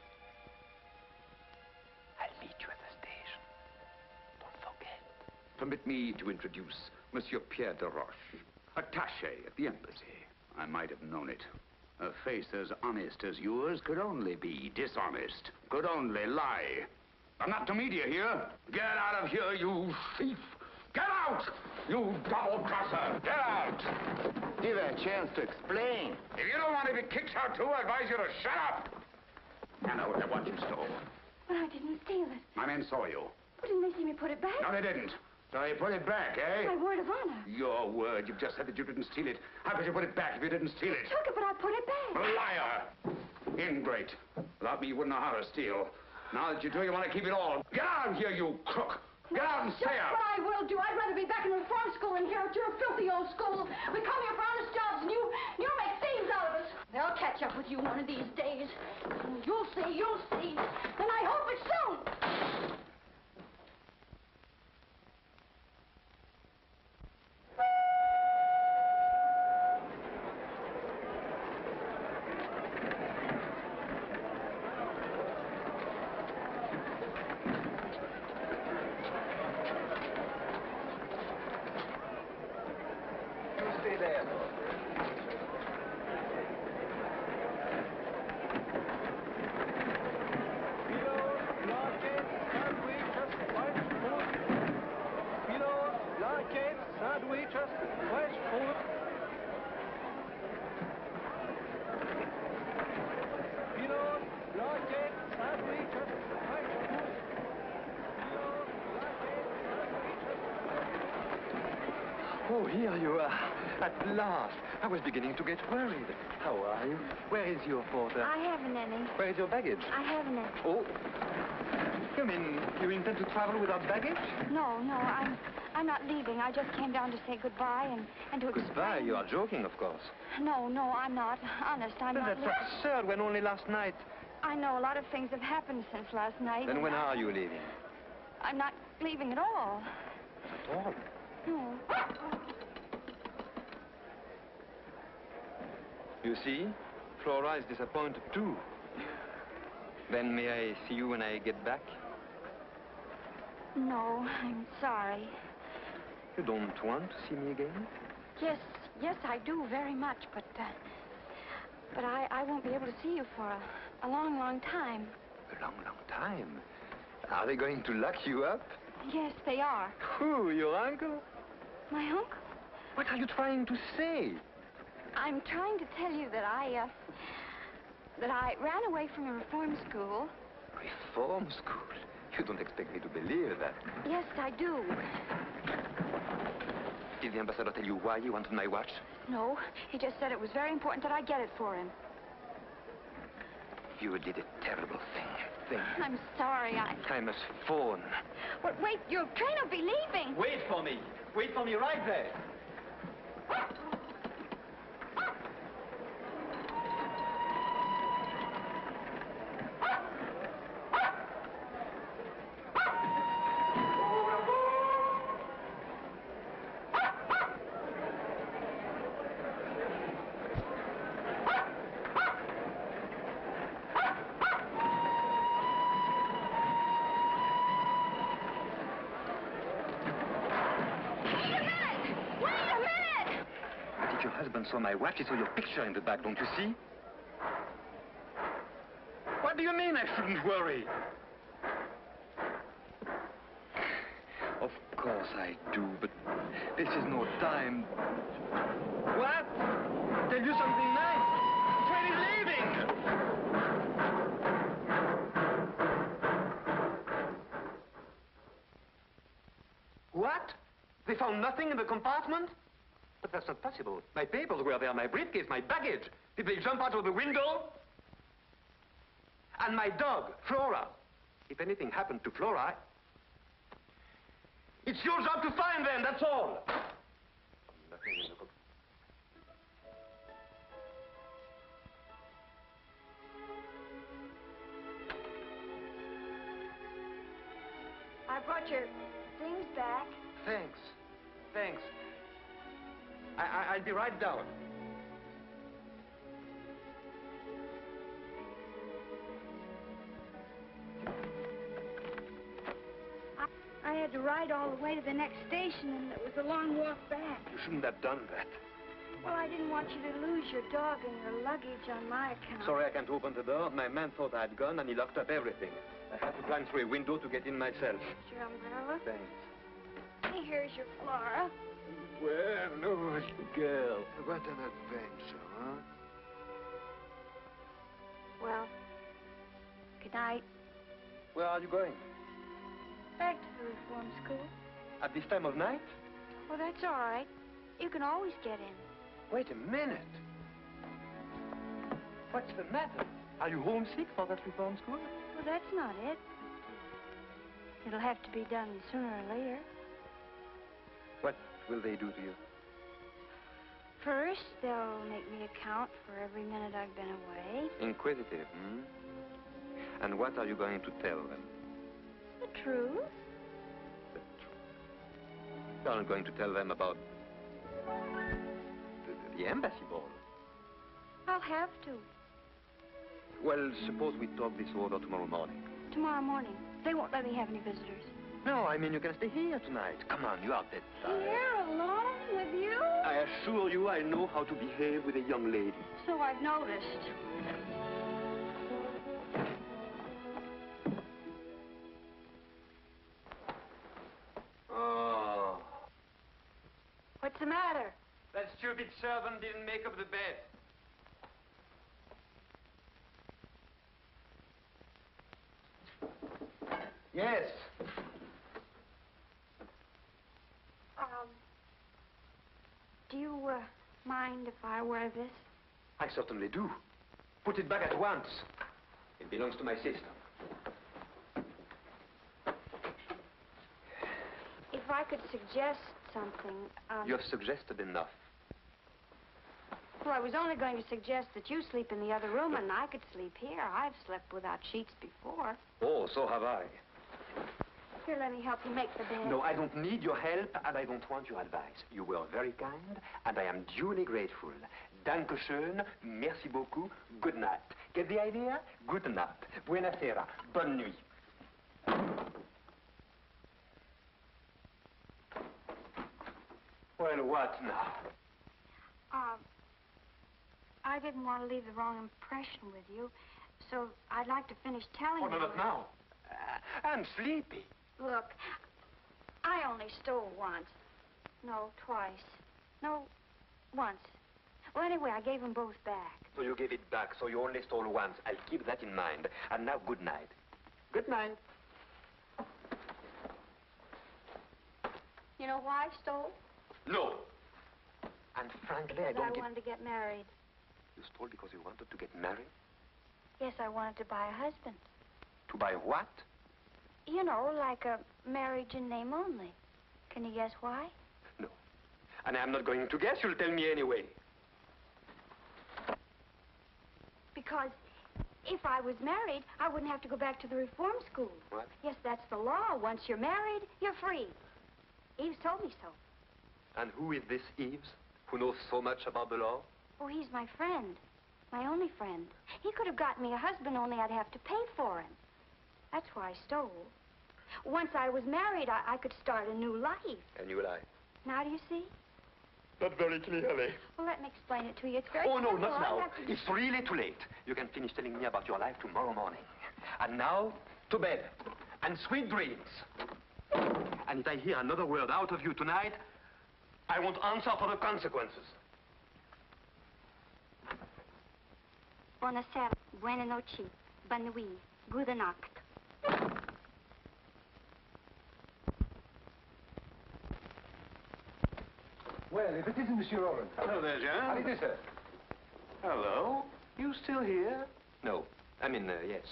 I'll meet you at the station. Don't forget. Permit me to introduce Monsieur Pierre de Roche, attaché at the embassy. I might have known it. A face as honest as yours could only be dishonest, could only lie. I'm not to meet you here. Get out of here, you thief! Get out! You double-crosser! Get out! Give her a chance to explain. If you don't want to be kicked out too, I advise you to shut up! I know what you stole. But I didn't steal it. My men saw you. But didn't they see me put it back? No, they didn't. So you put it back, eh? My word of honor. Your word. You've just said that you didn't steal it. How could you put it back if you didn't steal it? I took it, but I put it back. Liar! Ingrate. Without me, you wouldn't know how to steal. Now that you do, you want to keep it all. Get out of here, you crook! Get out and stay out! That's what I will do. I'd rather be back in reform school than here at your filthy old school. We come here for honest jobs, and you, you make thieves out of us. They'll catch up with you one of these days. You'll see, you'll see. And I hope it's soon. Oh, here you are. At last. I was beginning to get worried. How are you? Where is your porter? I haven't any. Where is your baggage? I haven't any. Oh. You mean you intend to travel without baggage? No, no, I'm I'm not leaving. I just came down to say goodbye and, and to explain. Goodbye? You are joking, of course. No, no, I'm not. Honest, I'm Then not. that's absurd when only last night. I know a lot of things have happened since last night. Then when I, are you leaving? I'm not leaving at all. At all? No. You see, Flora is disappointed too. Then may I see you when I get back? No, I'm sorry. You don't want to see me again? Yes, yes, I do very much, but uh, but I, I won't be able to see you for a, a long, long time. A long, long time? Are they going to lock you up? Yes, they are. Who, your uncle? My uncle? What are you trying to say? I'm trying to tell you that I, uh, that I ran away from a reform school. Reform school? You don't expect me to believe that. Yes, I do. Did the ambassador tell you why he wanted my watch? No, he just said it was very important that I get it for him. You did a terrible thing. thing. I'm sorry, I... I must phone. But wait, your train will be leaving. Wait for me. Wait for me right there. So my watch is on your picture in the back, don't you see? What do you mean I shouldn't worry? Of course I do, but this is no time. What? Tell you something nice. The train is leaving! What? They found nothing in the compartment? But that's not possible. My papers were there, my briefcase, my baggage. Did they jump out of the window? And my dog, Flora. If anything happened to Flora, it's your job to find them, that's all. Nothing in the brought your things back. Thanks. Thanks. I, I, I'll be right down. I had to ride all the way to the next station, and it was a long walk back. You shouldn't have done that. Well, I didn't want you to lose your dog and your luggage on my account. Sorry I can't open the door. My man thought I had gone, and he locked up everything. I had to climb through a window to get in myself. Here's your umbrella. Thanks. Hey, here's your Flora. Well, Louis, girl. What an adventure, huh? Well, good night. Where are you going? Back to the reform school. At this time of night? Well, that's all right. You can always get in. Wait a minute. What's the matter? Are you homesick for that reform school? Well, that's not it. It'll have to be done sooner or later. What will they do to you? First, they'll make me account for every minute I've been away. Inquisitive, hmm? And what are you going to tell them? The truth. You're not going to tell them about the, the embassy ball. I'll have to. Well, suppose we talk this over tomorrow morning. Tomorrow morning. They won't let me have any visitors. No, I mean you can stay here tonight. Come on, you are dead tired. Here, alone with you? I assure you I know how to behave with a young lady. So I've noticed. Oh. What's the matter? That stupid servant didn't make up the bed. Yes. Um, do you, uh, mind if I wear this? I certainly do. Put it back at once. It belongs to my sister. If I could suggest something, um... You have suggested enough. Well, I was only going to suggest that you sleep in the other room and I could sleep here. I've slept without sheets before. Oh, so have I. Here, let me help you make the bed. No, I don't need your help, and I don't want your advice. You were very kind, and I am duly grateful. Danke schön, merci beaucoup, good night. Get the idea? Good night. Buena sera. Bonne nuit. Well, what now? Uh, I didn't want to leave the wrong impression with you, so I'd like to finish telling Oh, no, you... not now. Uh, I'm sleepy. Look, I only stole once. No, twice. No, once. Well, anyway, I gave them both back. So you gave it back, so you only stole once. I'll keep that in mind. And now, good night. Good night. You know why I stole? No. And frankly, I Because don't I get... wanted to get married. You stole because you wanted to get married? Yes, I wanted to buy a husband. To buy what? You know, like a marriage in name only. Can you guess why? No. And I'm not going to guess. You'll tell me anyway. Because if I was married, I wouldn't have to go back to the reform school. What? Yes, that's the law. Once you're married, you're free. Eves told me so. And who is this Eves, who knows so much about the law? Oh, he's my friend. My only friend. He could have gotten me a husband, only I'd have to pay for him. That's why I stole. Once I was married, I, I could start a new life. A new life? Now do you see? Not very clearly. Well, let me explain it to you. It's very Oh, no, simple. not I now. have to- It's really too late. You can finish telling me about your life tomorrow morning. And now, to bed. And sweet dreams. And if I hear another word out of you tonight, I won't answer for the consequences. Buonasera, buona noche, bonne nuit, gute Nacht. Well, if it isn't Monsieur Oren. Hello there, Jean. How do you do, sir? Hello. You still here? No. I mean, uh, yes.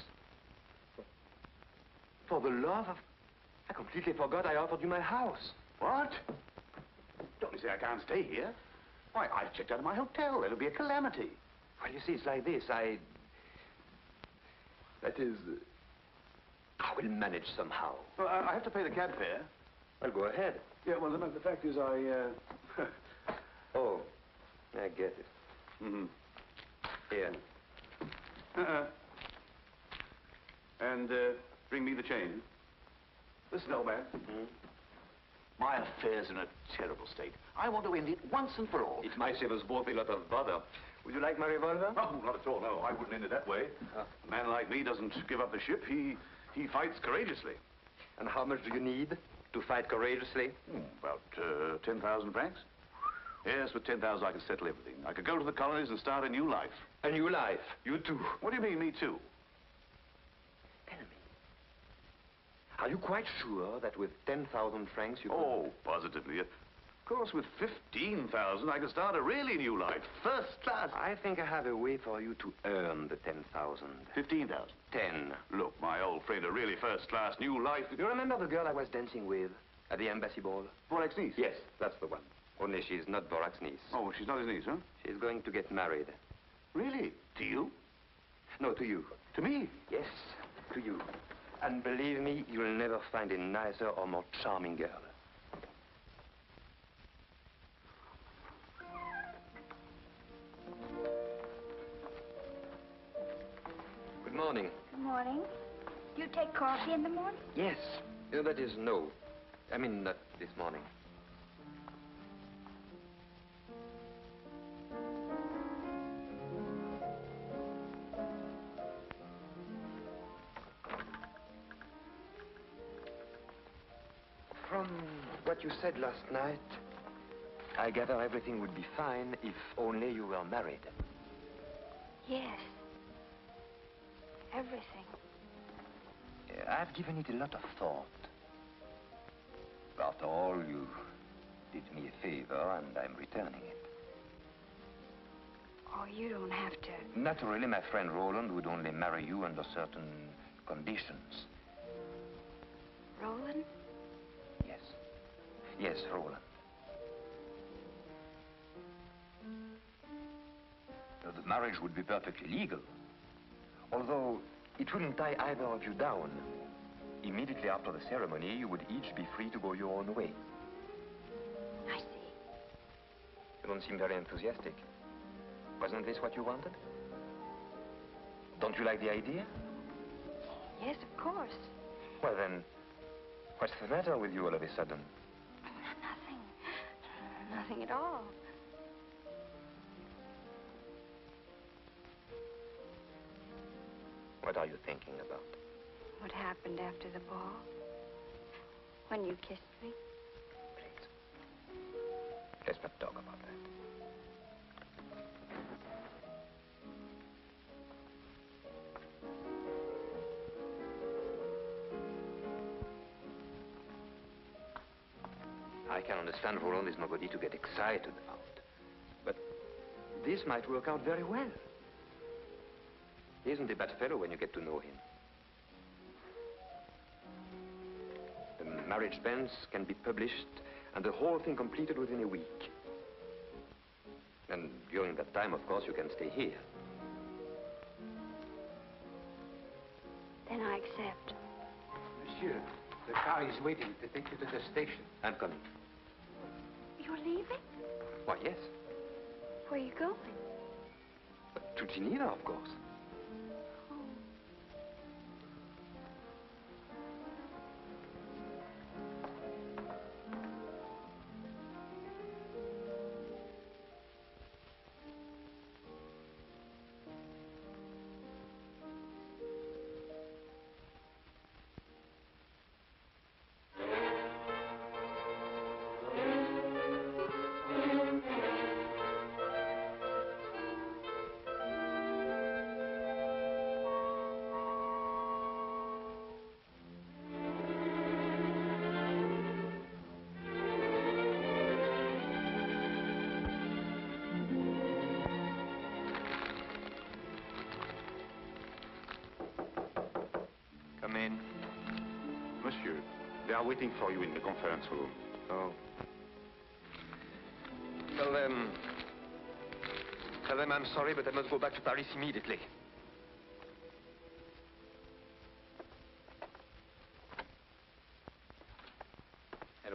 For the love of... I completely forgot I offered you my house. What? Don't you say I can't stay here? Why, I've checked out of my hotel. It'll be a calamity. Well, you see, it's like this. I... That is... I will manage somehow. Well, I, I have to pay the cab fare. Well, go ahead. Yeah, well, the, the fact is I, uh... Oh, I get it. Mm-hmm. Here. Uh-uh. And, uh, bring me the change. Listen, old man. Mm-hmm. My affair's in a terrible state. I want to end it once and for all. It might save us both a lot of bother. Would you like my revolver? Oh, not at all, no. I wouldn't end it that way. Ah. A man like me doesn't give up the ship. He, he fights courageously. And how much do you need to fight courageously? Hmm, about uh, ten thousand francs. Yes, with ten thousand I could settle everything. I could go to the colonies and start a new life. A new life? You too? What do you mean, me too? Tell me. Are you quite sure that with ten thousand francs you could... Oh, positively. Of course, with fifteen thousand I could start a really new life. First class. I think I have a way for you to earn the ten thousand. fifteen thousand? Ten. Look, my old friend, a really first-class new life. You remember the girl I was dancing with at the embassy ball? Vorak's niece? Yes, that's the one. Only she's not Vorak's niece. Oh, she's not his niece, huh? She's going to get married. Really? To you? No, to you. To me? Yes, to you. And believe me, you'll never find a nicer or more charming girl. Good morning. Good morning. Do you take coffee in the morning? Yes. Uh, that is, no. I mean, not this morning. From what you said last night, I gather everything would be fine if only you were married. Yes. Everything. Uh, I've given it a lot of thought. After all, you did me a favor, and I'm returning it. Oh, you don't have to. Naturally, my friend Roland would only marry you under certain conditions. Roland? Yes. Yes, Roland. Now, the marriage would be perfectly legal. Although it wouldn't tie either of you down. Immediately after the ceremony, you would each be free to go your own way. I see. You don't seem very enthusiastic. Wasn't this what you wanted? Don't you like the idea? Yes, of course. Well, then, what's the matter with you all of a sudden? Nothing. Nothing at all. What are you thinking about? What happened after the ball? When you kissed me? Please. Let's not talk about that. I can understand Roland is nobody to get excited about. But this might work out very well. He isn't a bad fellow when you get to know him. The marriage banns can be published and the whole thing completed within a week. And during that time, of course, you can stay here. Then I accept. Monsieur, the car is waiting to take you to the station. I'm coming. You're leaving? Why, yes. Where are you going? To Geneva, of course. Come in. Monsieur, they are waiting for you in the conference room. Oh. Tell them... Tell them I'm sorry, but I must go back to Paris immediately.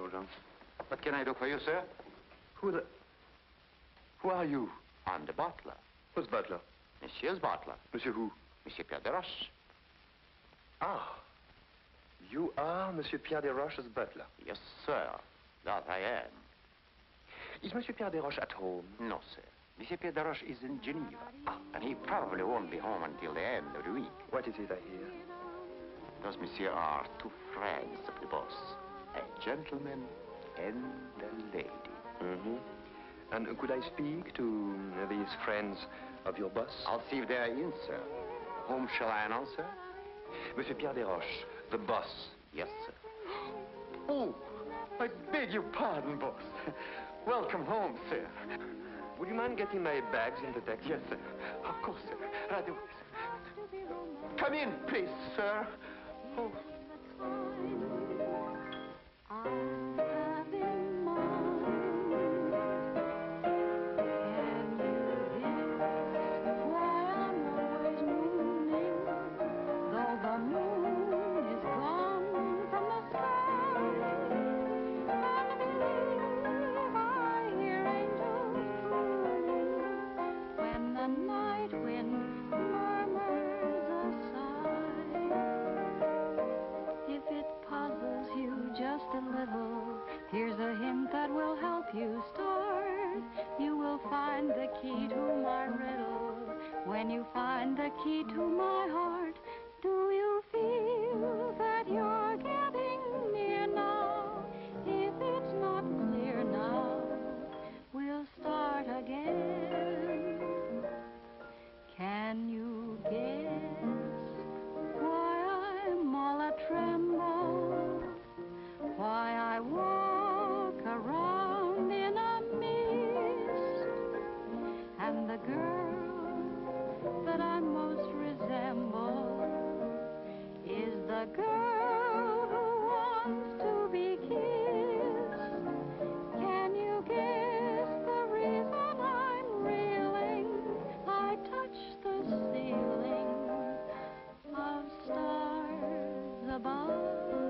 Jean. What can I do for you, sir? Who the... Who are you? I'm the butler. Who's butler? Monsieur's butler. Monsieur who? Monsieur Pierre de Roche. Ah. You are Monsieur Pierre de Roche's butler? Yes, sir. That I am. Is Monsieur Pierre de Roche at home? No, sir. Monsieur Pierre de Roche is in Geneva. Ah, and he probably won't be home until the end of the week. What is it I hear? Those monsieur are two friends of the boss. A gentleman and a lady. Mm-hmm. And could I speak to uh, these friends of your boss? I'll see if they're in, sir. Whom shall I announce, sir? Monsieur Pierre de Roche, the boss. Yes, sir. Oh, I beg your pardon, boss. Welcome home, sir. Would you mind getting my bags in the taxi? Yes, sir. Of course, sir. Right away, sir. Come in, please, sir. Oh. Here's a hint that will help you start. You will find the key to my riddle. When you find the key to my heart, do you feel that you're getting near now? If it's not clear now, we'll start again. Can you guess why I'm all a tremble? Why I walk around in a mist, and the girl that I most resemble is the girl who wants to be kissed. Can you guess the reason I'm reeling? I touch the ceiling of stars above.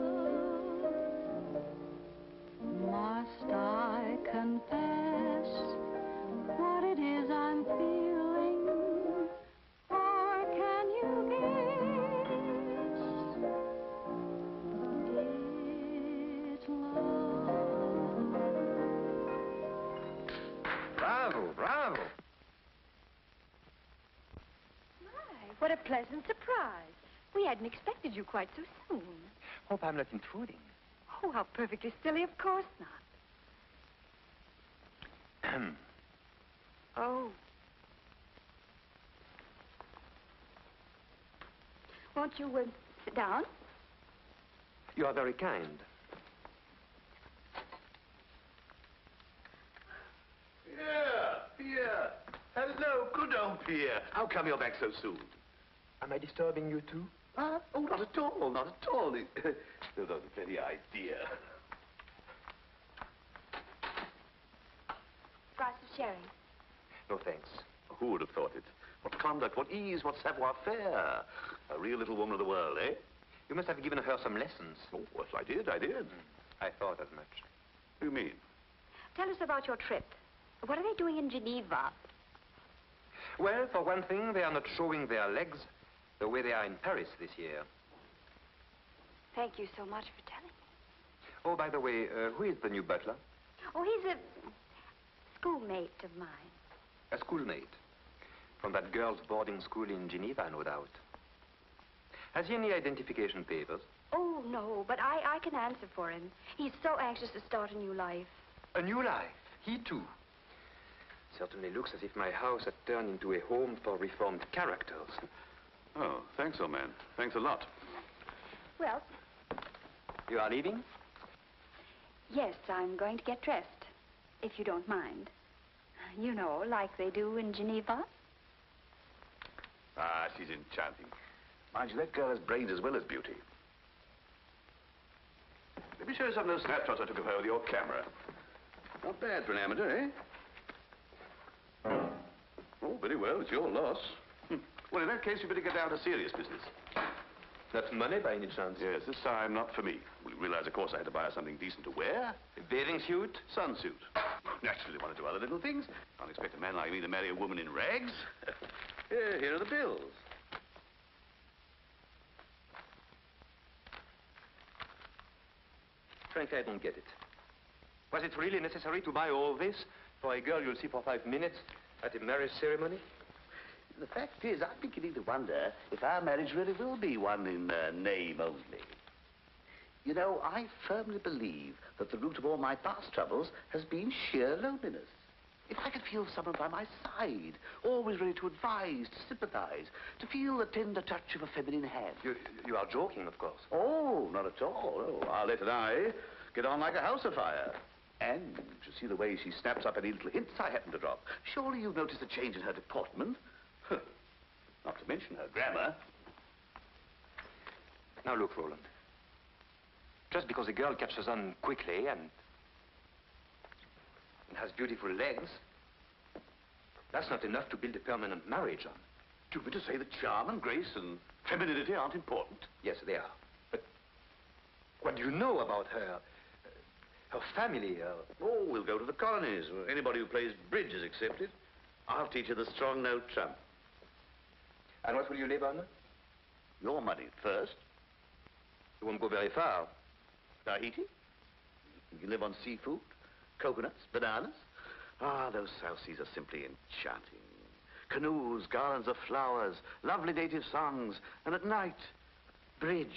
Must I confess what it is I'm feeling, or can you guess? It's love. Bravo, bravo. My, what a pleasant surprise. We hadn't expected you quite so soon. Hope I'm not intruding. Oh, how perfectly silly. Of course not. Oh. Won't you uh, sit down? You are very kind. Pierre! Pierre! Hello, good old Pierre. How come you're back so soon? Am I disturbing you too? Huh? Oh, not at all, not at all. Still not the very idea. Glass of sherry. No, thanks. Who would have thought it? What conduct, what ease, what savoir-faire. A real little woman of the world, eh? You must have given her some lessons. Oh, yes, I did, I did. I thought as much. What do you mean? Tell us about your trip. What are they doing in Geneva? Well, for one thing, they are not showing their legs the way they are in Paris this year. Thank you so much for telling me. Oh, by the way, uh, who is the new butler? Oh, he's a schoolmate of mine. A schoolmate. From that girls' boarding school in Geneva, no doubt. Has he any identification papers? Oh, no, but I, I can answer for him. He's so anxious to start a new life. A new life? He too? Certainly looks as if my house had turned into a home for reformed characters. Oh, thanks, old man. Thanks a lot. Well... You are leaving? Yes, I'm going to get dressed, if you don't mind. You know, like they do in Geneva. Ah, she's enchanting. Mind you, that girl has brains as well as beauty. Let me show you some of those snapshots I took of her with your camera. Not bad for an amateur, eh? Oh, very well. It's your loss. Hm. Well, in that case, you better get down to serious business. Not money by any chance? Yes, this time not for me. We realized, of course, I had to buy her something decent to wear. A bathing suit? Sunsuit. Naturally want to do other little things. Can't expect a man like me to marry a woman in rags. Here, here are the bills. Frankly, I don't get it. Was it really necessary to buy all this for a girl you'll see for five minutes at a marriage ceremony? The fact is, I'm beginning to wonder if our marriage really will be one in uh, name only. You know, I firmly believe that the root of all my past troubles has been sheer loneliness. If I could feel someone by my side, always ready to advise, to sympathize, to feel the tender touch of a feminine hand. You, you are joking, of course. Oh, not at all. Oh, Arlette and I get on like a house afire. And to see the way she snaps up any little hints I happen to drop. Surely you've noticed a change in her deportment? Not to mention her grammar. Now look, Roland. Just because a girl catches on quickly and, and has beautiful legs, that's not enough to build a permanent marriage on. Do you mean to say that charm and grace and femininity aren't important? Yes, they are. But what do you know about her? Her family, her... Oh, we'll go to the colonies. Anybody who plays bridge is accepted. I'll teach her the strong note trump. And what will you live on? Your money first. You won't go very far. Tahiti? You can live on seafood, coconuts, bananas. Ah, those South Seas are simply enchanting. Canoes, garlands of flowers, lovely native songs, and at night, bridge.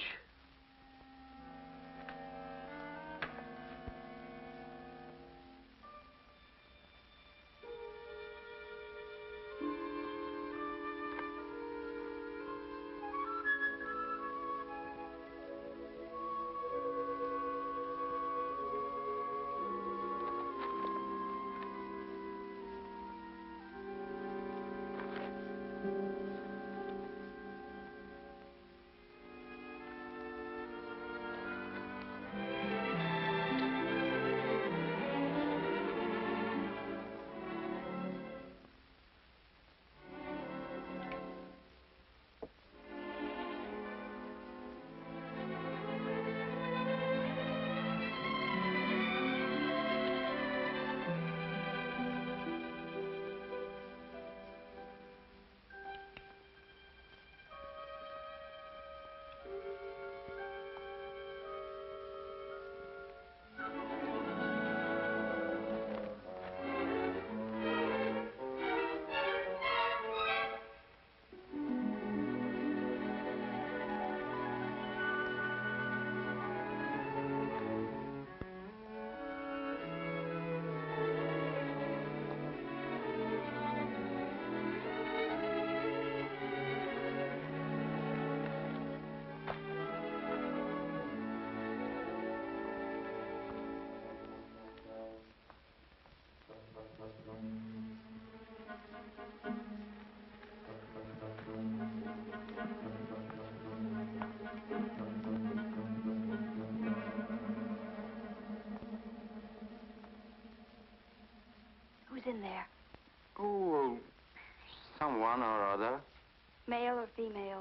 Who's in there? Oh, someone or other. Male or female?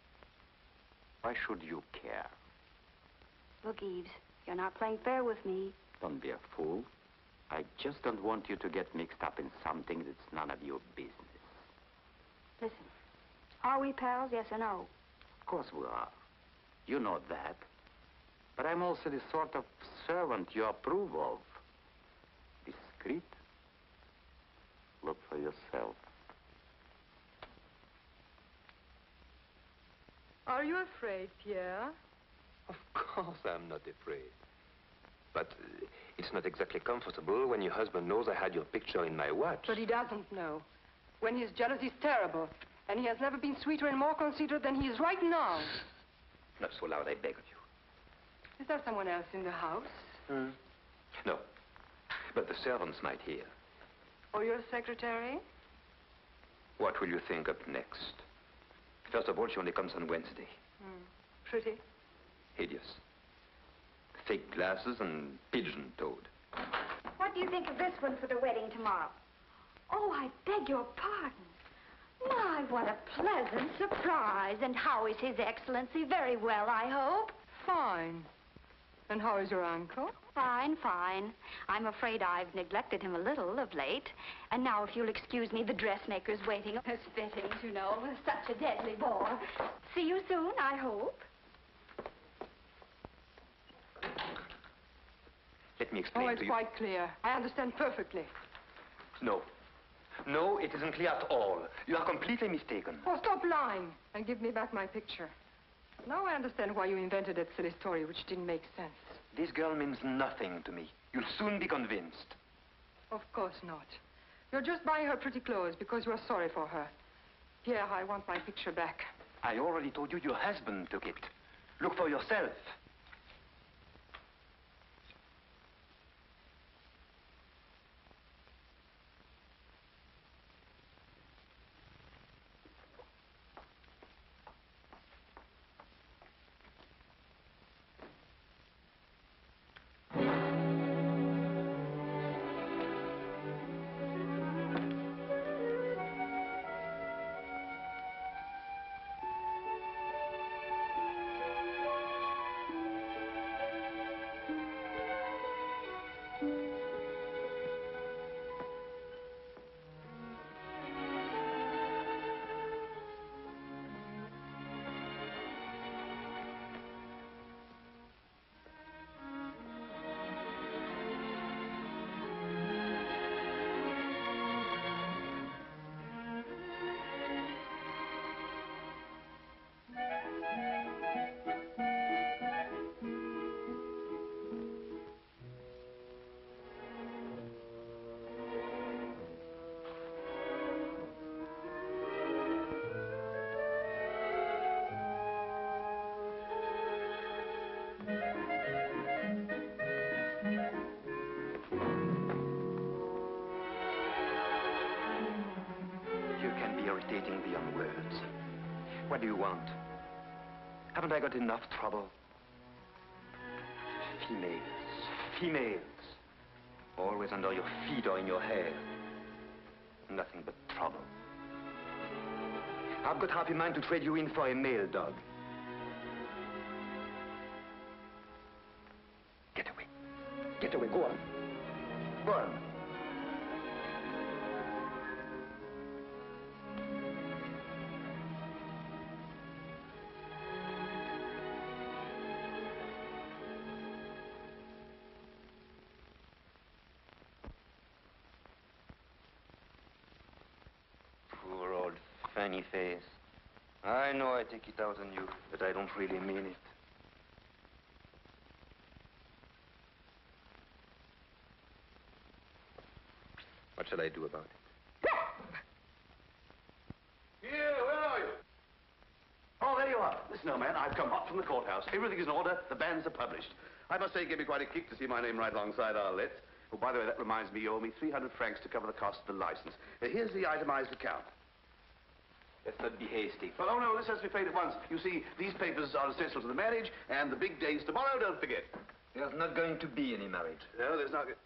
Why should you care? Look, Eves, you're not playing fair with me. Don't be a fool. I just don't want you to get mixed up in something that's none of your business. Listen, are we pals, yes or no? Of course we are. You know that. But I'm also the sort of servant you approve of. Discreet. Look for yourself. Are you afraid, Pierre? Of course I'm not afraid. But uh, it's not exactly comfortable when your husband knows I had your picture in my watch. But he doesn't know. When he's jealous, he's terrible. And he has never been sweeter and more considerate than he is right now. Not so loud, I beg of you. Is there someone else in the house? Hmm. No. But the servants might hear. Or your secretary? What will you think up next? First of all, she only comes on Wednesday. Hmm. Pretty? Hideous. Fake glasses and pigeon-toed. What do you think of this one for the wedding tomorrow? Oh, I beg your pardon. My, what a pleasant surprise. And how is His Excellency? Very well, I hope. Fine. And how is your uncle? Fine, fine. I'm afraid I've neglected him a little of late. And now, if you'll excuse me, the dressmaker's waiting. His fittings, you know, such a deadly bore. See you soon, I hope. Let me explain Oh, it's to you. quite clear. I understand perfectly. No. No, it isn't clear at all. You are completely mistaken. Oh, stop lying and give me back my picture. Now I understand why you invented that silly story, which didn't make sense. This girl means nothing to me. You'll soon be convinced. Of course not. You're just buying her pretty clothes because you're sorry for her. Pierre, I want my picture back. I already told you your husband took it. Look for yourself. Irritating beyond words. What do you want? Haven't I got enough trouble? Females, females. Always under your feet or in your hair. Nothing but trouble. I've got half a mind to trade you in for a male dog. Get away. Get away. Go on. Go on. Funny face. I know I take it out on you, but I don't really mean it. What shall I do about it? Here, where are you? Oh, there you are. Listen, old man, I've come hot from the courthouse. Everything is in order. The banns are published. I must say it gave me quite a kick to see my name right alongside Arlette's. Oh, by the way, that reminds me, you owe me three hundred francs to cover the cost of the license. Uh, here's the itemized account. Let's not be hasty. Well, oh, no, this has to be paid at once. You see, these papers are essential to the marriage, and the big day's tomorrow, don't forget. There's not going to be any marriage. No, there's not...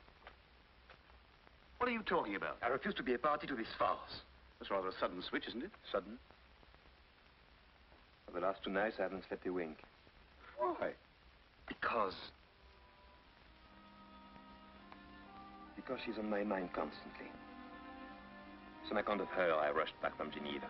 What are you talking about? I refuse to be a party to this farce. That's rather a sudden switch, isn't it? Sudden? For the last two nights, I haven't slept a wink. Why? Because... Because she's on my mind constantly. On account of her, I rushed back from Geneva.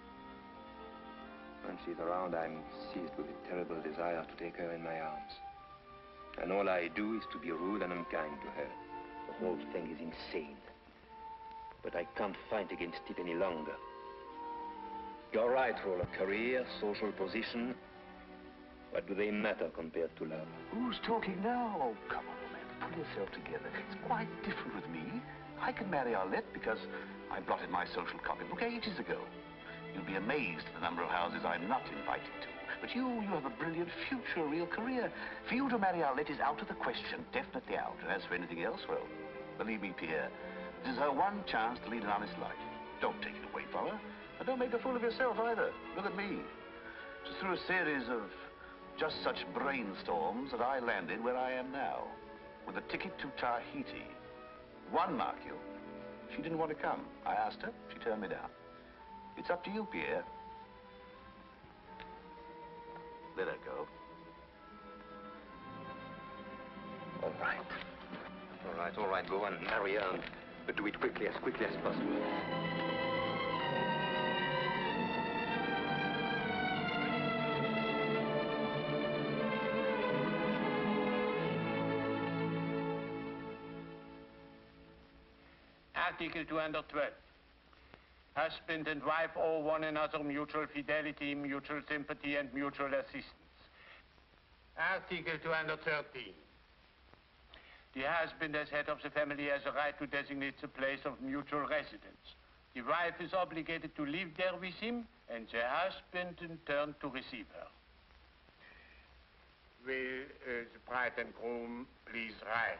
When she's around, I'm seized with a terrible desire to take her in my arms. And all I do is to be rude and unkind to her. The whole thing is insane. But I can't fight against it any longer. You're right, for a career, social position. What do they matter compared to love? Who's talking now? Oh, come on, old man. Pull yourself together. It's quite different with me. I can marry Arlette because I blotted my social copybook ages ago. You'll be amazed at the number of houses I'm not invited to. But you, you have a brilliant future, a real career. For you to marry Arlette is out of the question, definitely out. And as for anything else, well, believe me, Pierre, this is her one chance to lead an honest life. Don't take it away from her. And don't make a fool of yourself either. Look at me. It's through a series of just such brainstorms that I landed where I am now, with a ticket to Tahiti. One, mark you. She didn't want to come. I asked her. She turned me down. It's up to you, Pierre. Let her go. All right. All right, all right, go and marry her, and, but do it quickly, as quickly as possible. Article two hundred twelve. Husband and wife owe one another mutual fidelity, mutual sympathy, and mutual assistance. Article two hundred thirteen. The husband, as head of the family, has a right to designate the place of mutual residence. The wife is obligated to live there with him, and the husband, in turn, to receive her. Will uh, the bride and groom please rise?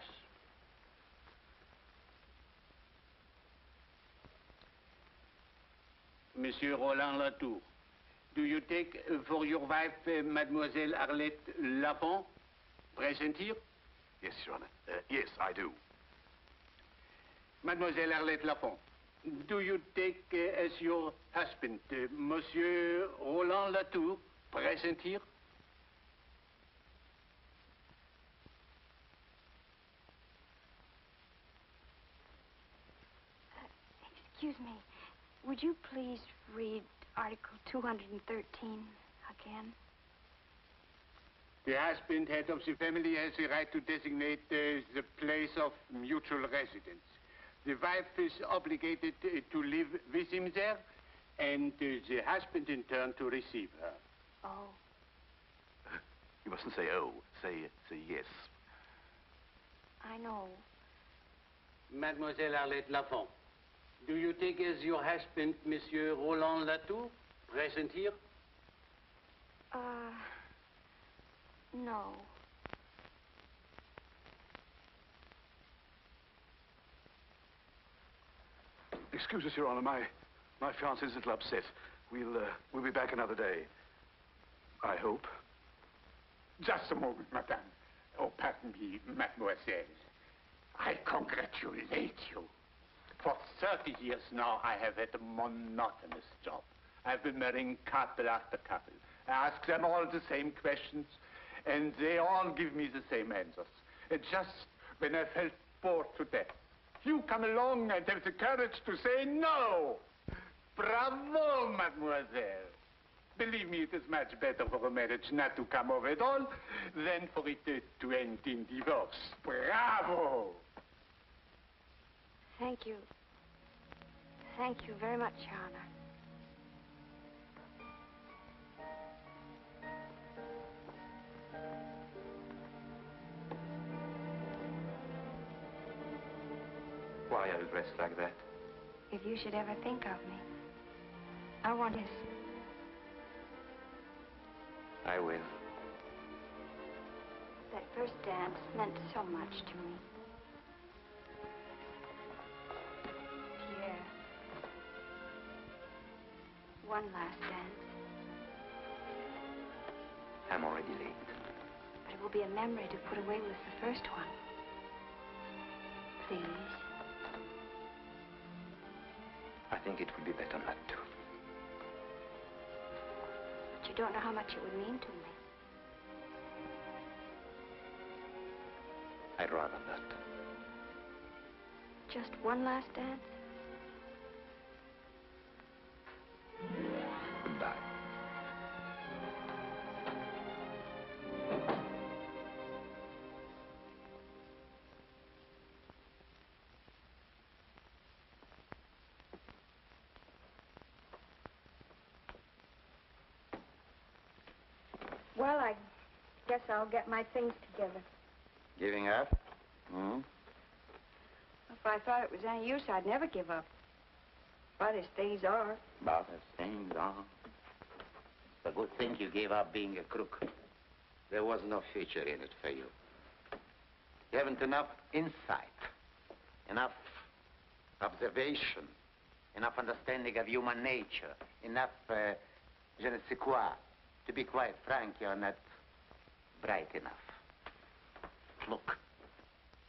Monsieur Roland Latour, do you take uh, for your wife uh, Mademoiselle Arlette Lafont, present here? Yes, Your Honor. Uh, yes, I do. Mademoiselle Arlette Lafont, do you take uh, as your husband uh, Monsieur Roland Latour, present here? Uh, excuse me. Would you please read Article two hundred thirteen again? The husband, head of the family, has the right to designate uh, the place of mutual residence. The wife is obligated uh, to live with him there, and uh, the husband, in turn, to receive her. Oh. You mustn't say oh. Say, say yes. I know. Mademoiselle Arlette Lafont, do you take as your husband Monsieur Roland Latour, present here? Uh, no. Excuse us, Your Honor. My, my fiancée's a little upset. We'll, uh, we'll be back another day. I hope. Just a moment, madame. Oh, pardon me, mademoiselle. I congratulate you. For thirty years now, I have had a monotonous job. I've been marrying couple after couple. I ask them all the same questions, and they all give me the same answers. And just when I felt bored to death, you come along and have the courage to say no. Bravo, mademoiselle. Believe me, it is much better for a marriage not to come off at all than for it uh, to end in divorce. Bravo! Thank you. Thank you very much, Your Honor. Why are you dressed like that? If you should ever think of me, I want this. I will. That first dance meant so much to me. Pierre. One last dance. I'm already late. But it will be a memory to put away with the first one. Please. I think it would be better not to. But you don't know how much it would mean to me. I'd rather not. Just one last dance? Goodbye. Well, I guess I'll get my things together. Giving up? Hmm? If I thought it was any use, I'd never give up. But as things are... But as things are... It's a good thing you gave up being a crook. There was no future in it for you. You haven't enough insight, enough observation, enough understanding of human nature, enough, uh, je ne sais quoi. To be quite frank, you're not bright enough. Look.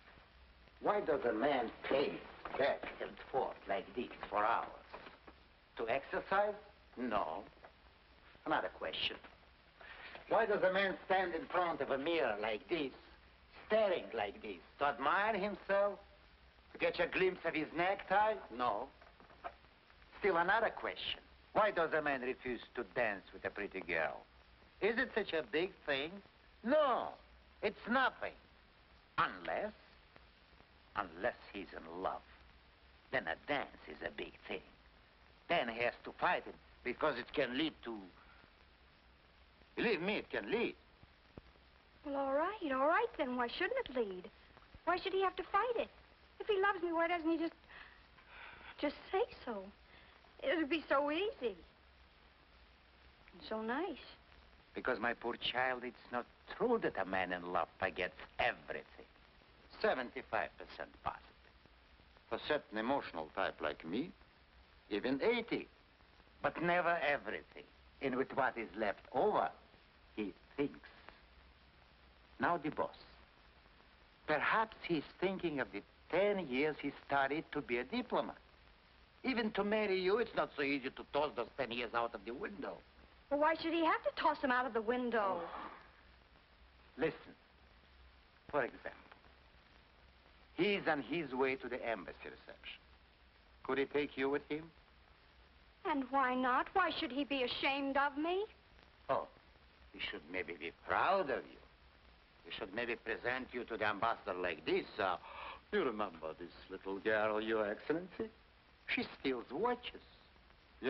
Why does a man pace back and forth like this for hours? To exercise? No. Another question. Why does a man stand in front of a mirror like this, staring like this? To admire himself? To catch a glimpse of his necktie? No. Still another question. Why does a man refuse to dance with a pretty girl? Is it such a big thing? No, it's nothing. Unless, unless he's in love. Then a dance is a big thing. Then he has to fight it because it can lead to... Believe me, it can lead. Well, all right, all right then. Why shouldn't it lead? Why should he have to fight it? If he loves me, why doesn't he just... just say so? It would be so easy. And so nice. Because, my poor child, it's not true that a man in love forgets everything. seventy-five percent positive. For certain emotional type like me, even eighty. But never everything. And with what is left over, he thinks. Now the boss. Perhaps he's thinking of the ten years he studied to be a diplomat. Even to marry you, it's not so easy to toss those ten years out of the window. Well, why should he have to toss him out of the window? Oh. Listen. For example, he's on his way to the embassy reception. Could he take you with him? And why not? Why should he be ashamed of me? Oh, he should maybe be proud of you. He should maybe present you to the ambassador like this. Uh, you remember this little girl, Your Excellency? She steals watches. Yeah?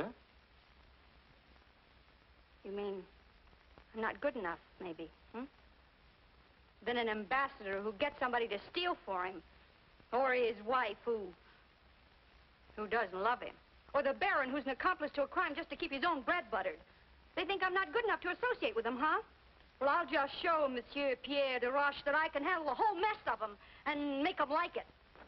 You mean I'm not good enough, maybe, hmm? Then an ambassador who gets somebody to steal for him. Or his wife who... who doesn't love him. Or the Baron who's an accomplice to a crime just to keep his own bread buttered. They think I'm not good enough to associate with them, huh? Well, I'll just show Monsieur Pierre de Roche that I can handle the whole mess of them and make them like it.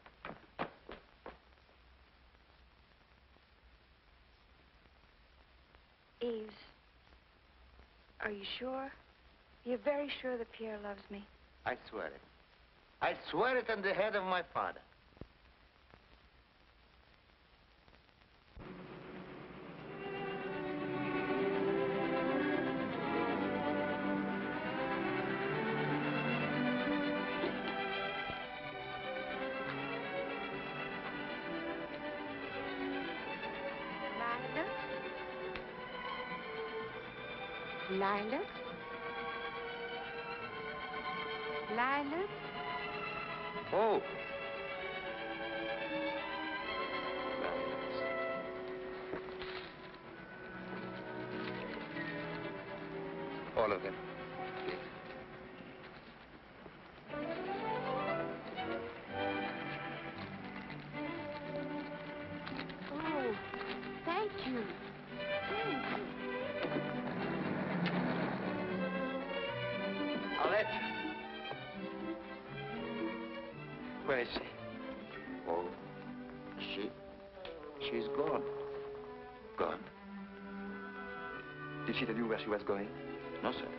Eves, are you sure? You're very sure that Pierre loves me? I swear it. I swear it on the head of my father. Lilac? Lilac? Oh. All of them. Oh, thank you. Thank you. Alette. Where is she? Oh, she? She's gone. Gone? Did she tell you where she was going? No, sir.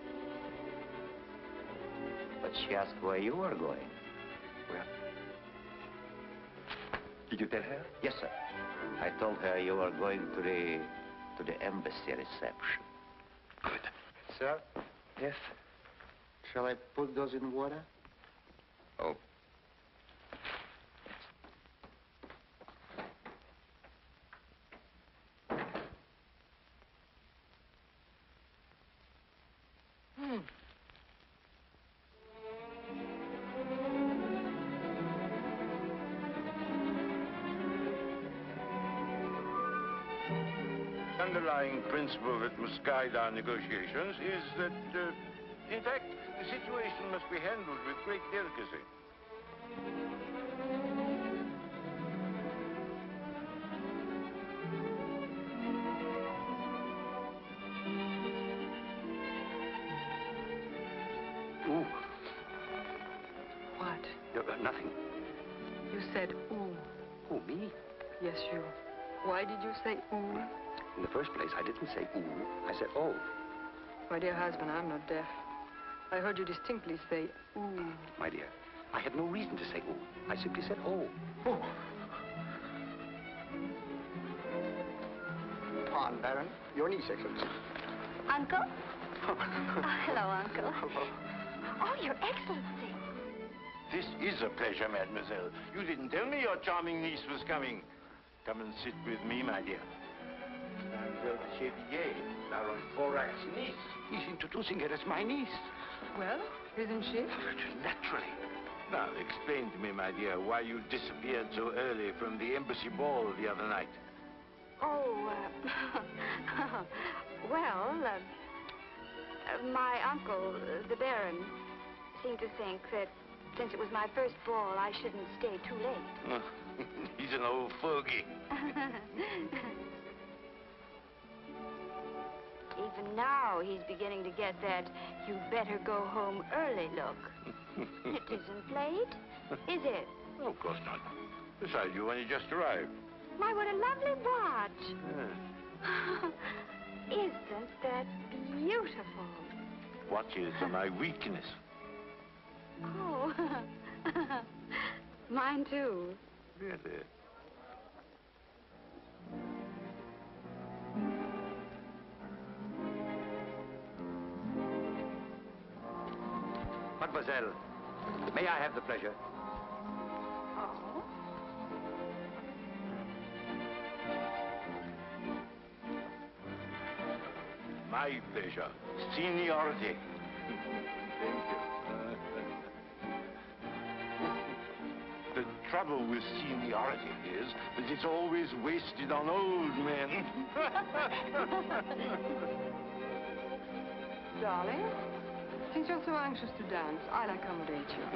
But she asked where you were going. Where? Did you tell her? Yes, sir. I told her you were going to the... to the embassy reception. Good. Sir? Yes? Shall I put those in water? Oh. Hmm. The underlying principle that must guide our negotiations is that, uh, in fact, the situation must be handled with great delicacy. Ooh. What? No, uh, nothing. You said ooh. Who, me? Yes, you. Why did you say ooh? In the first place, I didn't say ooh. I said oh. My dear husband, I'm not deaf. I heard you distinctly say ooh. My dear, I had no reason to say ooh. I simply said oh. Oh. on, Baron. Your niece, Excellency. Uncle? Oh, hello, Uncle. Hello. Oh, Your Excellency. This is a pleasure, mademoiselle. You didn't tell me your charming niece was coming. Come and sit with me, my dear. Mademoiselle de Chevilliers, Baron Forac's niece. He's introducing her as my niece. Well, isn't she? Naturally. Now, explain to me, my dear, why you disappeared so early from the embassy ball the other night. Oh, uh, well, uh, uh, my uncle, uh, the Baron, seemed to think that since it was my first ball, I shouldn't stay too late. He's an old fogey. Even now, he's beginning to get that you better go home early look. It isn't late, is it? Oh, of course not. Besides, you only just arrived. My, what a lovely watch. Yeah. Isn't that beautiful? Watches are my weakness. Oh, mine too. Really? Mademoiselle, may I have the pleasure? Oh? My pleasure. Seniority. Thank you. The trouble with seniority is that it's always wasted on old men. Darling, since you're so anxious to dance, I'll accommodate you.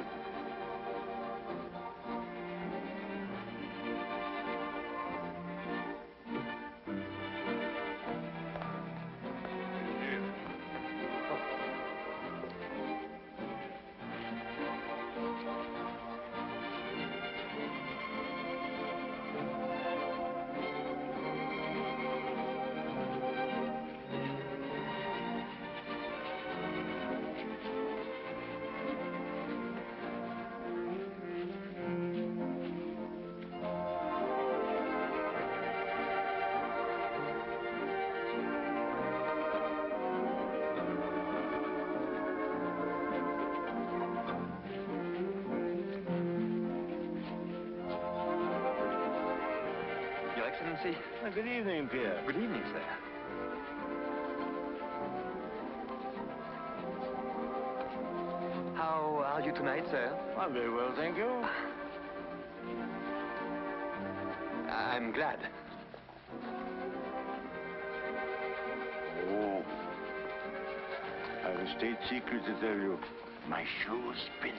Excellency. Uh, good evening, Pierre. Good evening, sir. How are you tonight, sir? I'm very well, thank you. I'm glad. Oh. I have a state secret to tell you. My shoes pinch.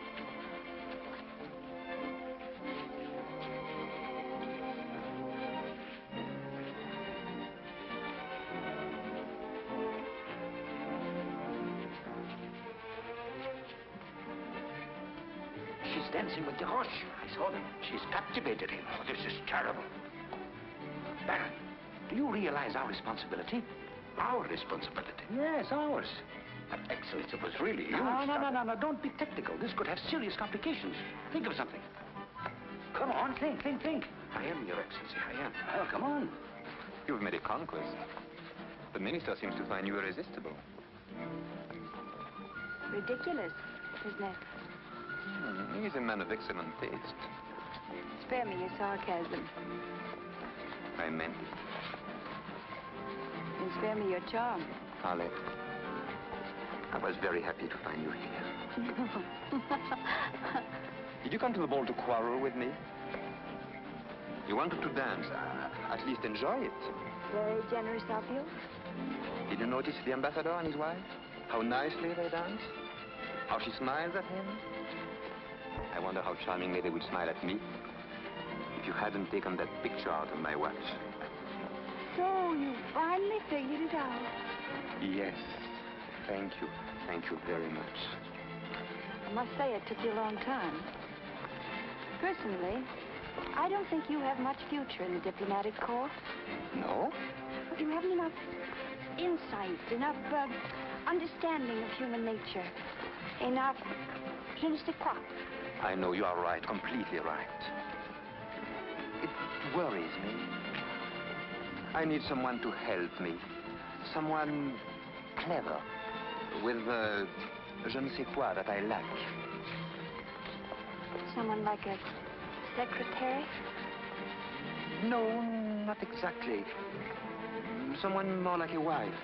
She's dancing with Desroches. I saw them. She's captivated him. Oh, this is terrible. Baron, do you realize our responsibility? Our responsibility? Yes, ours. But, Excellency, it was really you. No, no, no, no, no. Don't be technical. This could have serious complications. Think of something. Come on, think, think, think. I am, Your Excellency, I am. Well, come on. You've made a conquest. The minister seems to find you irresistible. Ridiculous, isn't it? Hmm, he's a man of excellent taste. Spare me your sarcasm. I meant it. And spare me your charm. Harley, I was very happy to find you here. Did you come to the ball to quarrel with me? You wanted to dance. Uh, at least enjoy it. Very generous of you. Did you notice the ambassador and his wife? How nicely they dance? How she smiles at him? I wonder how charmingly they would smile at me if you hadn't taken that picture out of my watch. So you finally figured it out. Yes. Thank you. Thank you very much. I must say it took you a long time. Personally, I don't think you have much future in the diplomatic corps. No? But you haven't enough insight, enough uh, understanding of human nature, enough je ne sais quoi. I know you are right, completely right. It worries me. I need someone to help me. Someone clever, with uh, je ne sais quoi that I lack. Someone like a secretary? No, not exactly. Someone more like a wife.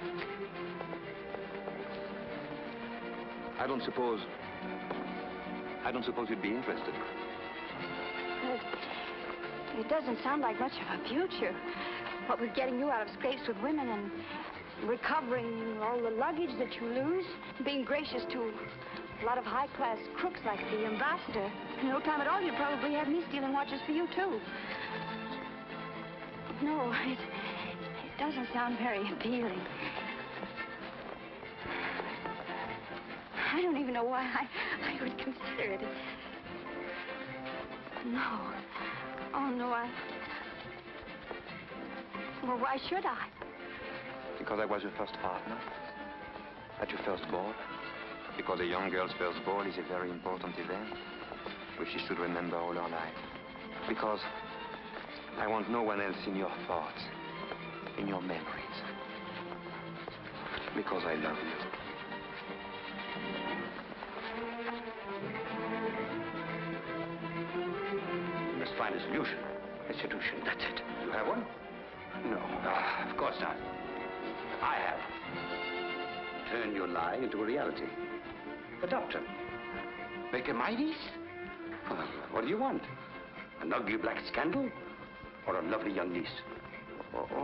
I don't suppose... I don't suppose you'd be interested. It, it doesn't sound like much of a future. What with getting you out of scrapes with women and recovering all the luggage that you lose, being gracious to a lot of high-class crooks like the ambassador. In no time at all, you'd probably have me stealing watches for you, too. No, it, it doesn't sound very appealing. I don't even know why I, I would consider it. No. Oh, no, I... Well, why should I? Because I was your first partner. At your first ball. Because a young girl's first ball is a very important event, which she should remember all her life. Because I want no one else in your thoughts, in your memories. Because I love you. You must find a solution. A solution, that's it. You have one? No. Ah, of course not. I have. Turn your lie into a reality. The doctor. Make a Midas? Well, what do you want? An ugly black scandal? Or a lovely young niece? Oh, oh.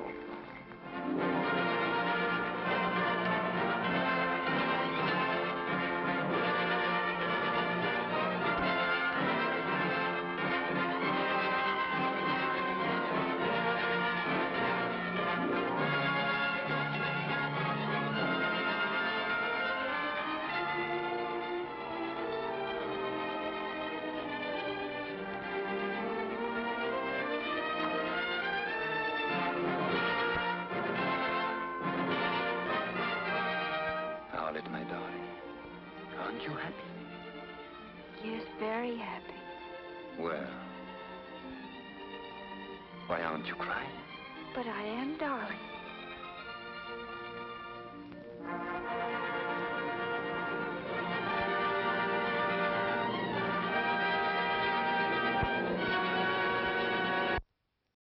Arlette, my darling, aren't you happy? Yes, very happy. Well, why aren't you crying? But I am, darling.